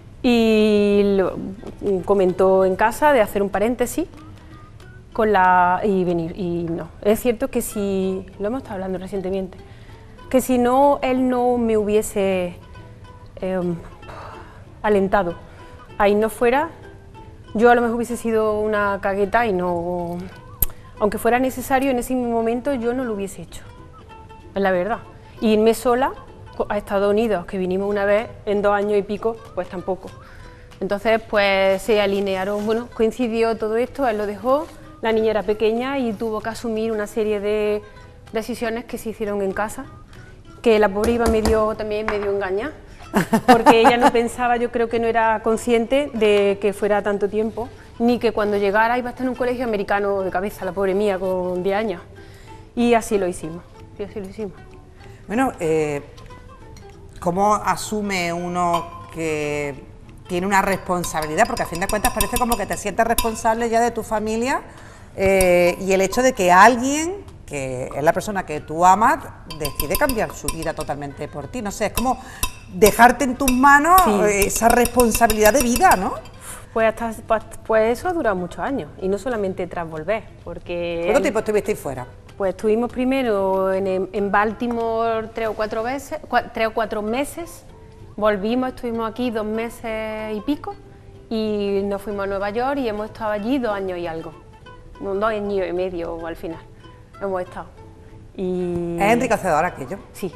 Y lo, comentó en casa de hacer un paréntesis con la y venir y no es cierto que si lo hemos estado hablando recientemente que si no él no me hubiese eh, alentado a irnos fuera, yo a lo mejor hubiese sido una cagueta y no, aunque fuera necesario en ese mismo momento yo no lo hubiese hecho, es la verdad. Y irme sola a Estados Unidos, que vinimos una vez en dos años y pico, pues tampoco. Entonces pues se alinearon, bueno, coincidió todo esto, él lo dejó. La niña era pequeña y tuvo que asumir una serie de decisiones que se hicieron en casa, que la pobre iba medio, también medio engañada, porque ella no pensaba, yo creo que no era consciente de que fuera tanto tiempo, ni que cuando llegara iba a estar en un colegio americano de cabeza, la pobre mía, con diez años. Y así lo hicimos, y así lo hicimos. Bueno, eh, ¿cómo asume uno que tiene una responsabilidad? Porque a fin de cuentas parece como que te sientes responsable ya de tu familia. Eh, y el hecho de que alguien, que es la persona que tú amas, decide cambiar su vida totalmente por ti. No sé, es como dejarte en tus manos sí. esa responsabilidad de vida, ¿no? Pues, hasta, pues, pues eso ha durado muchos años, y no solamente tras volver, porque... ¿Cuánto tiempo estuvisteis fuera? Pues estuvimos primero en, en Baltimore tres o cuatro veces, cua, tres o cuatro meses, volvimos, estuvimos aquí dos meses y pico, y nos fuimos a Nueva York y hemos estado allí dos años y algo. Dos años y medio al final hemos estado. Y... ¿Es enriquecedor aquello? Sí,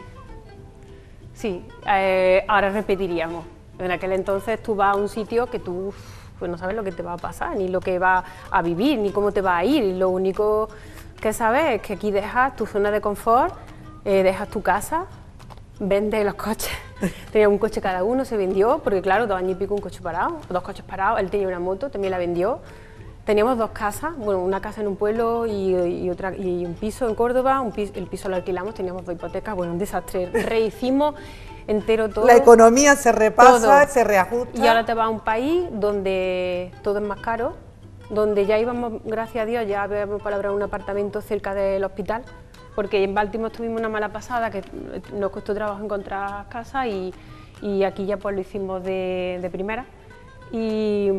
sí, eh, ahora repetiríamos. En aquel entonces tú vas a un sitio que tú pues no sabes lo que te va a pasar, ni lo que vas a vivir, ni cómo te va a ir. Lo único que sabes es que aquí dejas tu zona de confort, eh, dejas tu casa vende los coches. Teníamos un coche cada uno, se vendió, porque claro, dos años y pico un coche parado, dos coches parados, él tenía una moto, también la vendió. Teníamos dos casas, bueno, una casa en un pueblo y, y, otra, y un piso en Córdoba, un piso, el piso lo alquilamos, teníamos dos hipotecas, bueno, un desastre. Rehicimos entero todo. La economía se repasa, todo. Se reajusta. Y ahora te vas a un país donde todo es más caro, donde ya íbamos, gracias a Dios, ya habíamos palabrado un apartamento cerca del hospital, porque en Baltimore tuvimos una mala pasada, que nos costó trabajo encontrar casa y, y aquí ya pues lo hicimos de, de primera. Y...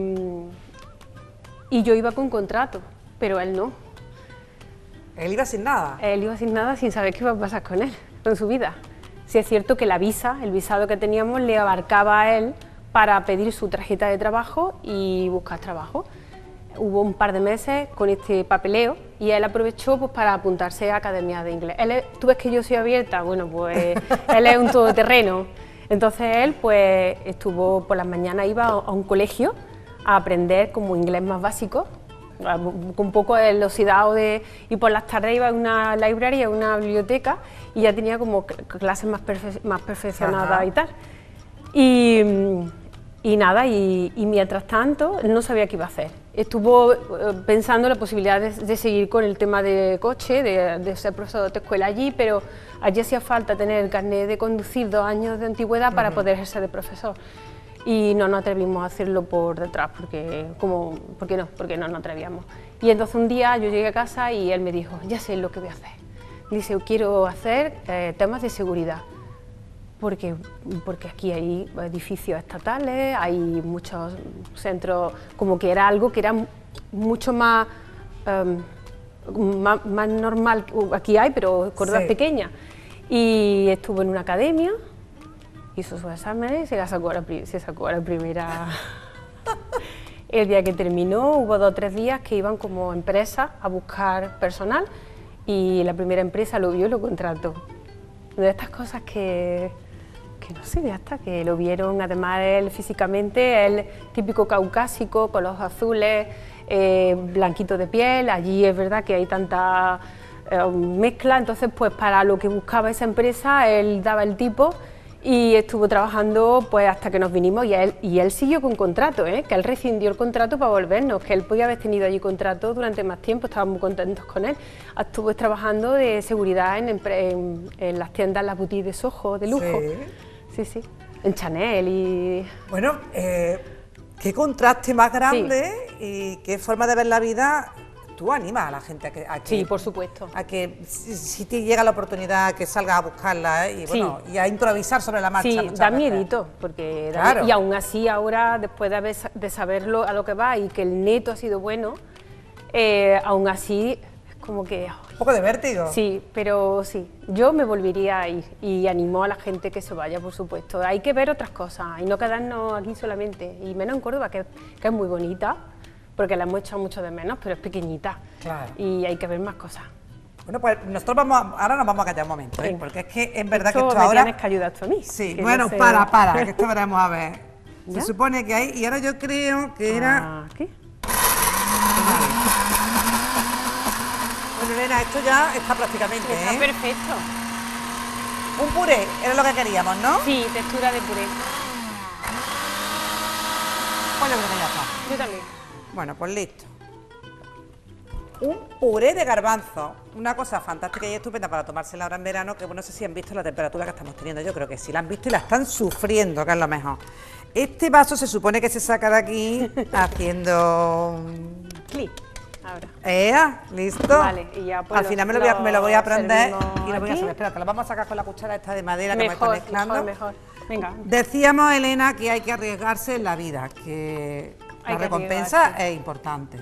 Y yo iba con contrato, pero él no. ¿Él iba sin nada? Él iba sin nada, sin saber qué iba a pasar con él, con su vida. Sí es cierto que la visa, el visado que teníamos, le abarcaba a él para pedir su tarjeta de trabajo y buscar trabajo. Hubo un par de meses con este papeleo y él aprovechó pues, para apuntarse a academias de inglés. Él es, ¿tú ves que yo soy abierta? Bueno, pues él es un todoterreno. Entonces él pues estuvo por las mañanas, iba a un colegio a aprender como inglés más básico, un poco el oxidado de... y por las tardes iba a una librería, una biblioteca, y ya tenía como clases más, perfe más perfeccionadas. Ajá. Y tal. Y, y nada, y, y mientras tanto, él no sabía qué iba a hacer. Estuvo pensando en la posibilidad de, de seguir con el tema de coche, de, de ser profesor de autoescuela allí, pero allí hacía falta tener el carnet de conducir dos años de antigüedad. Uh-huh. Para poder ejercer de profesor. Y no nos atrevimos a hacerlo por detrás, porque, como, ¿por qué no? Porque no nos atrevíamos. Y entonces un día yo llegué a casa y él me dijo, ya sé lo que voy a hacer. Dice, quiero hacer eh, temas de seguridad, porque, porque aquí hay edificios estatales, hay muchos centros, como que era algo que era mucho más, um, más, más normal, aquí hay, pero Córdoba es pequeña. Y estuvo en una academia, hizo sus exámenes y se, la sacó, a la, se sacó a la primera. El día que terminó hubo dos o tres días que iban como empresas a buscar personal y la primera empresa lo vio y lo contrató. De estas cosas que, que no sé, ya está, que lo vieron, además él físicamente, él típico caucásico, con los ojos azules, eh, blanquito de piel, allí es verdad que hay tanta eh, mezcla, entonces pues para lo que buscaba esa empresa él daba el tipo. Y estuvo trabajando pues hasta que nos vinimos y él, y él siguió con contrato, ¿eh? Que él rescindió el contrato para volvernos, que él podía haber tenido allí contrato durante más tiempo, estábamos muy contentos con él. Estuvo trabajando de seguridad en, en, en las tiendas, las boutiques de Soho, de lujo. Sí, sí, sí. En Chanel y... Bueno, eh, qué contraste más grande, sí. Y qué forma de ver la vida. Tú animas a la gente a que, a que, sí, por supuesto, a que si, si te llega la oportunidad que salgas a buscarla, ¿eh? Y, bueno, sí. Y a improvisar sobre la marcha. Sí, da miedito, porque claro. da, y aún así ahora, después de, haber, de saberlo a lo que va y que el neto ha sido bueno, eh, aún así es como que... Un poco de vértigo. Sí, pero sí, yo me volvería a ir y animo a la gente que se vaya, por supuesto. Hay que ver otras cosas y no quedarnos aquí solamente, y menos en Córdoba, que, que es muy bonita, porque la hemos echado mucho de menos, pero es pequeñita. Claro. Y hay que ver más cosas. Bueno, pues nosotros vamos a, ahora nos vamos a callar un momento, ¿eh? Porque es que es verdad esto que esto me ahora... tienes que ayudar tú a mí. Sí, bueno, sé... para, para, que esto veremos a ver. ¿Ya? Se supone que hay, y ahora yo creo que era... ¿Aquí? Bueno, Elena, esto ya está prácticamente, está ¿eh? perfecto. Un puré, era lo que queríamos, ¿no? Sí, textura de puré. Pues yo creo que ya está. Yo también. Bueno, pues listo. Un puré de garbanzo, una cosa fantástica y estupenda para tomársela ahora en verano, que bueno, no sé si han visto la temperatura que estamos teniendo, yo creo que sí la han visto y la están sufriendo, que es lo mejor. Este vaso se supone que se saca de aquí haciendo... Clic, ahora. ¿Ea? ¿Listo? Vale, y ya pues al final me lo, voy a, me lo voy a aprender y lo voy a aquí. hacer. Espérate, lo vamos a sacar con la cuchara esta de madera Mejor, que me está mezclando. mejor, mejor. Venga. Decíamos, Elena, que hay que arriesgarse en la vida, que la recompensa es importante.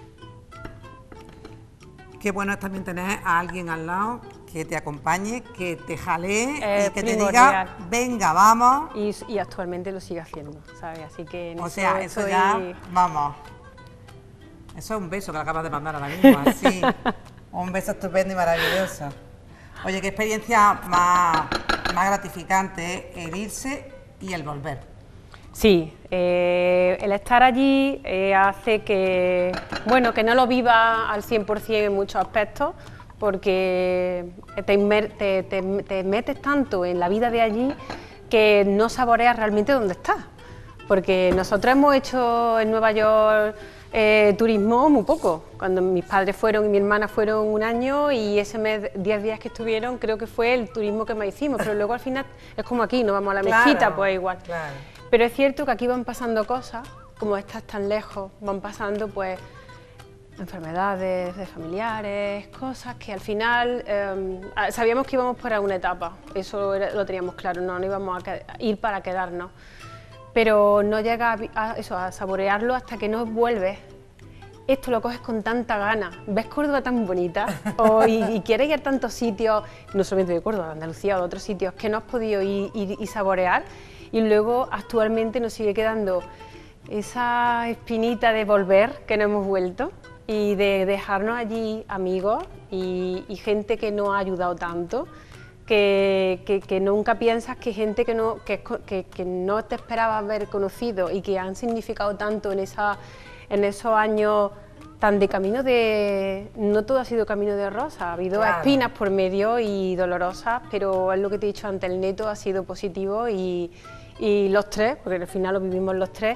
Qué bueno es también tener a alguien al lado que te acompañe, que te jalee eh, y que primordial. Te diga, venga, vamos. Y, y actualmente lo sigue haciendo, ¿sabes? Así que... O sea, eso estoy... ya, vamos. Eso es un beso que acabas de mandar ahora mismo, así. Un beso estupendo y maravilloso. Oye, qué experiencia más, más gratificante el irse y el volver. Sí, eh, el estar allí eh, hace que, bueno, que no lo viva al cien por cien en muchos aspectos, porque te, te, te, te metes tanto en la vida de allí que no saboreas realmente dónde estás. Porque nosotros hemos hecho en Nueva York eh, turismo muy poco. Cuando mis padres fueron y mi hermana fueron un año y ese mes, diez días que estuvieron, creo que fue el turismo que más hicimos. Pero luego al final es como aquí, no vamos a la claro, mezquita, pues igual. Claro. Pero es cierto que aquí van pasando cosas, como estás tan lejos, van pasando pues enfermedades de familiares, cosas que al final eh, sabíamos que íbamos para una etapa, eso era, lo teníamos claro, no, no íbamos a, a ir para quedarnos. Pero no llega a, a, eso, a saborearlo hasta que no vuelves. Esto lo coges con tanta gana, ves Córdoba tan bonita o, y, y quieres ir a tantos sitios, no solamente de Córdoba, de Andalucía o de otros sitios que no has podido ir, ir y saborear, y luego actualmente nos sigue quedando esa espinita de volver, que no hemos vuelto, y de dejarnos allí amigos y, y gente que nos ha ayudado tanto. Que, que, que nunca piensas que gente que no, que, que, que no te esperabas haber conocido y que han significado tanto en, esa, en esos años tan de camino de... No todo ha sido camino de rosa, ha habido claro. espinas por medio y dolorosas, pero es lo que te he dicho antes, el neto ha sido positivo y, y los tres, porque al final lo vivimos los tres,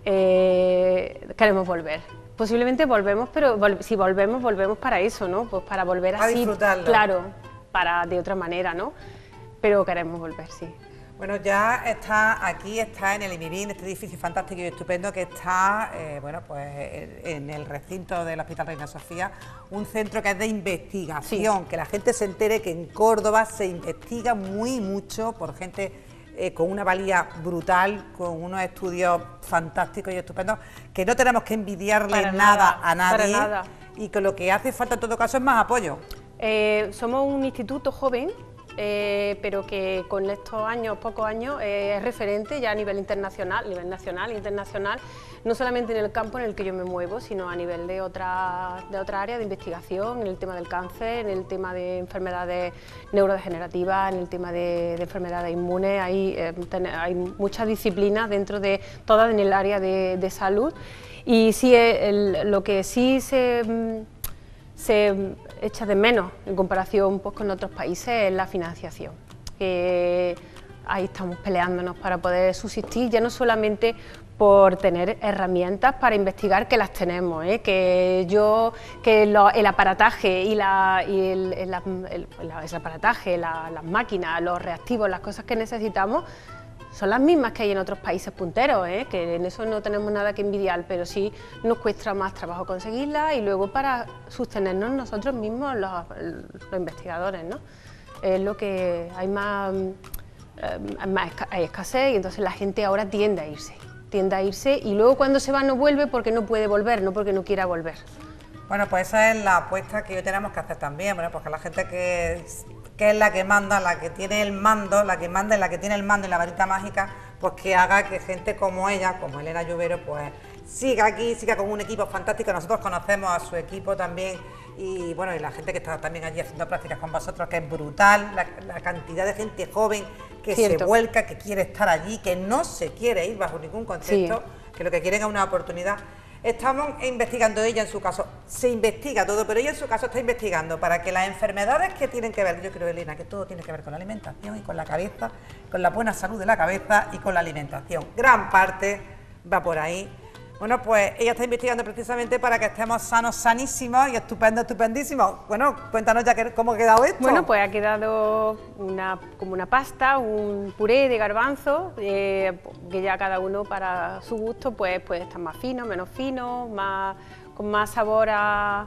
eh, queremos volver. Posiblemente volvemos, pero vol si volvemos, volvemos para eso, ¿no? Pues para volver así, a disfrutarlo. Claro. Para de otra manera, ¿no? Pero queremos volver, sí. Bueno, ya está aquí, está en el IMIBIN, este edificio fantástico y estupendo que está, eh, bueno, pues en el recinto del Hospital Reina Sofía, un centro que es de investigación, sí. Que la gente se entere que en Córdoba se investiga muy mucho por gente eh, con una valía brutal, con unos estudios fantásticos y estupendos, que no tenemos que envidiarle para nada, nada a nadie, para nada. Y que lo que hace falta en todo caso es más apoyo. Eh, somos un instituto joven, eh, pero que con estos años, pocos años, eh, es referente ya a nivel internacional, a nivel nacional, internacional, no solamente en el campo en el que yo me muevo, sino a nivel de otra, de otra área de investigación, en el tema del cáncer, en el tema de enfermedades neurodegenerativas, en el tema de, de enfermedades inmunes. Hay, eh, ten, hay muchas disciplinas dentro de todas en el área de, de salud, y sí, el, lo que sí se... se echa de menos en comparación pues, con otros países es la financiación, que ahí estamos peleándonos para poder subsistir, ya no solamente por tener herramientas para investigar, que las tenemos, ¿eh? que yo que lo, el aparataje y, la, y el, el, el, el aparataje, la, las máquinas, los reactivos, las cosas que necesitamos son las mismas que hay en otros países punteros, ¿eh? Que en eso no tenemos nada que envidiar, pero sí nos cuesta más trabajo conseguirlas y luego para sostenernos nosotros mismos, los, los investigadores, ¿no? Es lo que hay más, eh, más hay escasez y entonces la gente ahora tiende a irse, tiende a irse y luego cuando se va no vuelve porque no puede volver, no porque no quiera volver. Bueno, pues esa es la apuesta que hoy tenemos que hacer también, bueno, porque la gente que... que es la que manda, la que tiene el mando, la que manda, la que tiene el mando y la varita mágica, pues que haga que gente como ella, como Elena Lluvero, pues siga aquí, siga con un equipo fantástico. Nosotros conocemos a su equipo también y bueno, y la gente que está también allí haciendo prácticas con vosotros, que es brutal, la, la cantidad de gente joven que Cierto. se vuelca, que quiere estar allí, que no se quiere ir bajo ningún concepto, sí. que lo que quieren es una oportunidad. Estamos investigando, ella en su caso, se investiga todo, pero ella en su caso está investigando para que las enfermedades que tienen que ver, yo creo, Elena, que todo tiene que ver con la alimentación y con la cabeza, con la buena salud de la cabeza y con la alimentación. Gran parte va por ahí. Bueno, pues ella está investigando precisamente para que estemos sanos, sanísimos y estupendos, estupendísimos. Bueno, cuéntanos ya que, cómo ha quedado esto. Bueno, pues ha quedado una, como una pasta, un puré de garbanzo, eh, que ya cada uno para su gusto pues puede estar más fino, menos fino, más, con más sabor a,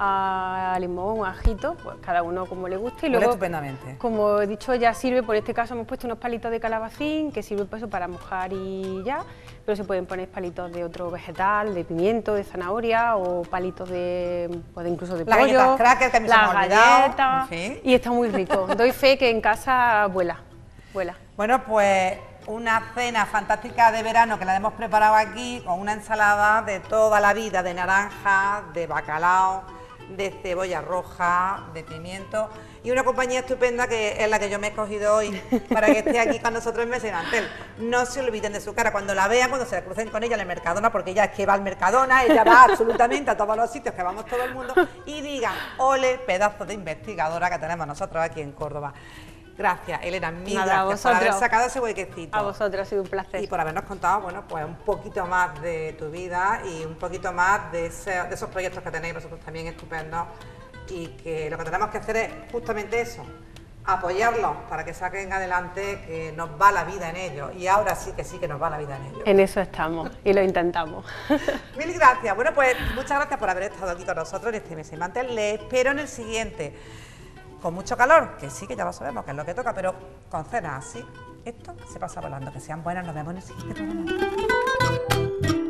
a limón, a ajito, pues cada uno como le guste. Y luego, estupendamente. Como he dicho, ya sirve, por este caso hemos puesto unos palitos de calabacín, que sirve pues, para mojar y ya, pero se pueden poner palitos de otro vegetal, de pimiento, de zanahoria o palitos de, pues incluso de las pollo. Las galletas cracker, que a mí se me ha olvidado. Sí. Y está muy rico. Doy fe que en casa vuela, vuela. Bueno, pues una cena fantástica de verano que la hemos preparado aquí con una ensalada de toda la vida, de naranja, de bacalao, de cebolla roja, de pimiento y una compañía estupenda que es la que yo me he escogido hoy para que esté aquí con nosotros en Mesa y Mantel. No se olviden de su cara cuando la vean, cuando se la crucen con ella en el Mercadona, porque ella es que va al Mercadona, ella va absolutamente a todos los sitios que vamos todo el mundo, y digan, ole, pedazo de investigadora que tenemos nosotros aquí en Córdoba. Gracias, Elena, mil Nada, gracias por haber sacado ese huequecito. A vosotros, ha sido un placer. Y por habernos contado, bueno, pues un poquito más de tu vida y un poquito más de, ese, de esos proyectos que tenéis vosotros también estupendos, y que lo que tenemos que hacer es justamente eso, apoyarlos para que saquen adelante, que nos va la vida en ellos, y ahora sí que sí que nos va la vida en ellos. En eso estamos y lo intentamos. Mil gracias. Bueno, pues muchas gracias por haber estado aquí con nosotros en este Mesa y Mantel. Les espero en el siguiente. Con mucho calor, que sí, que ya lo sabemos, que es lo que toca, pero con cenas así, esto se pasa volando. Que sean buenas, nos vemos en el siguiente programa.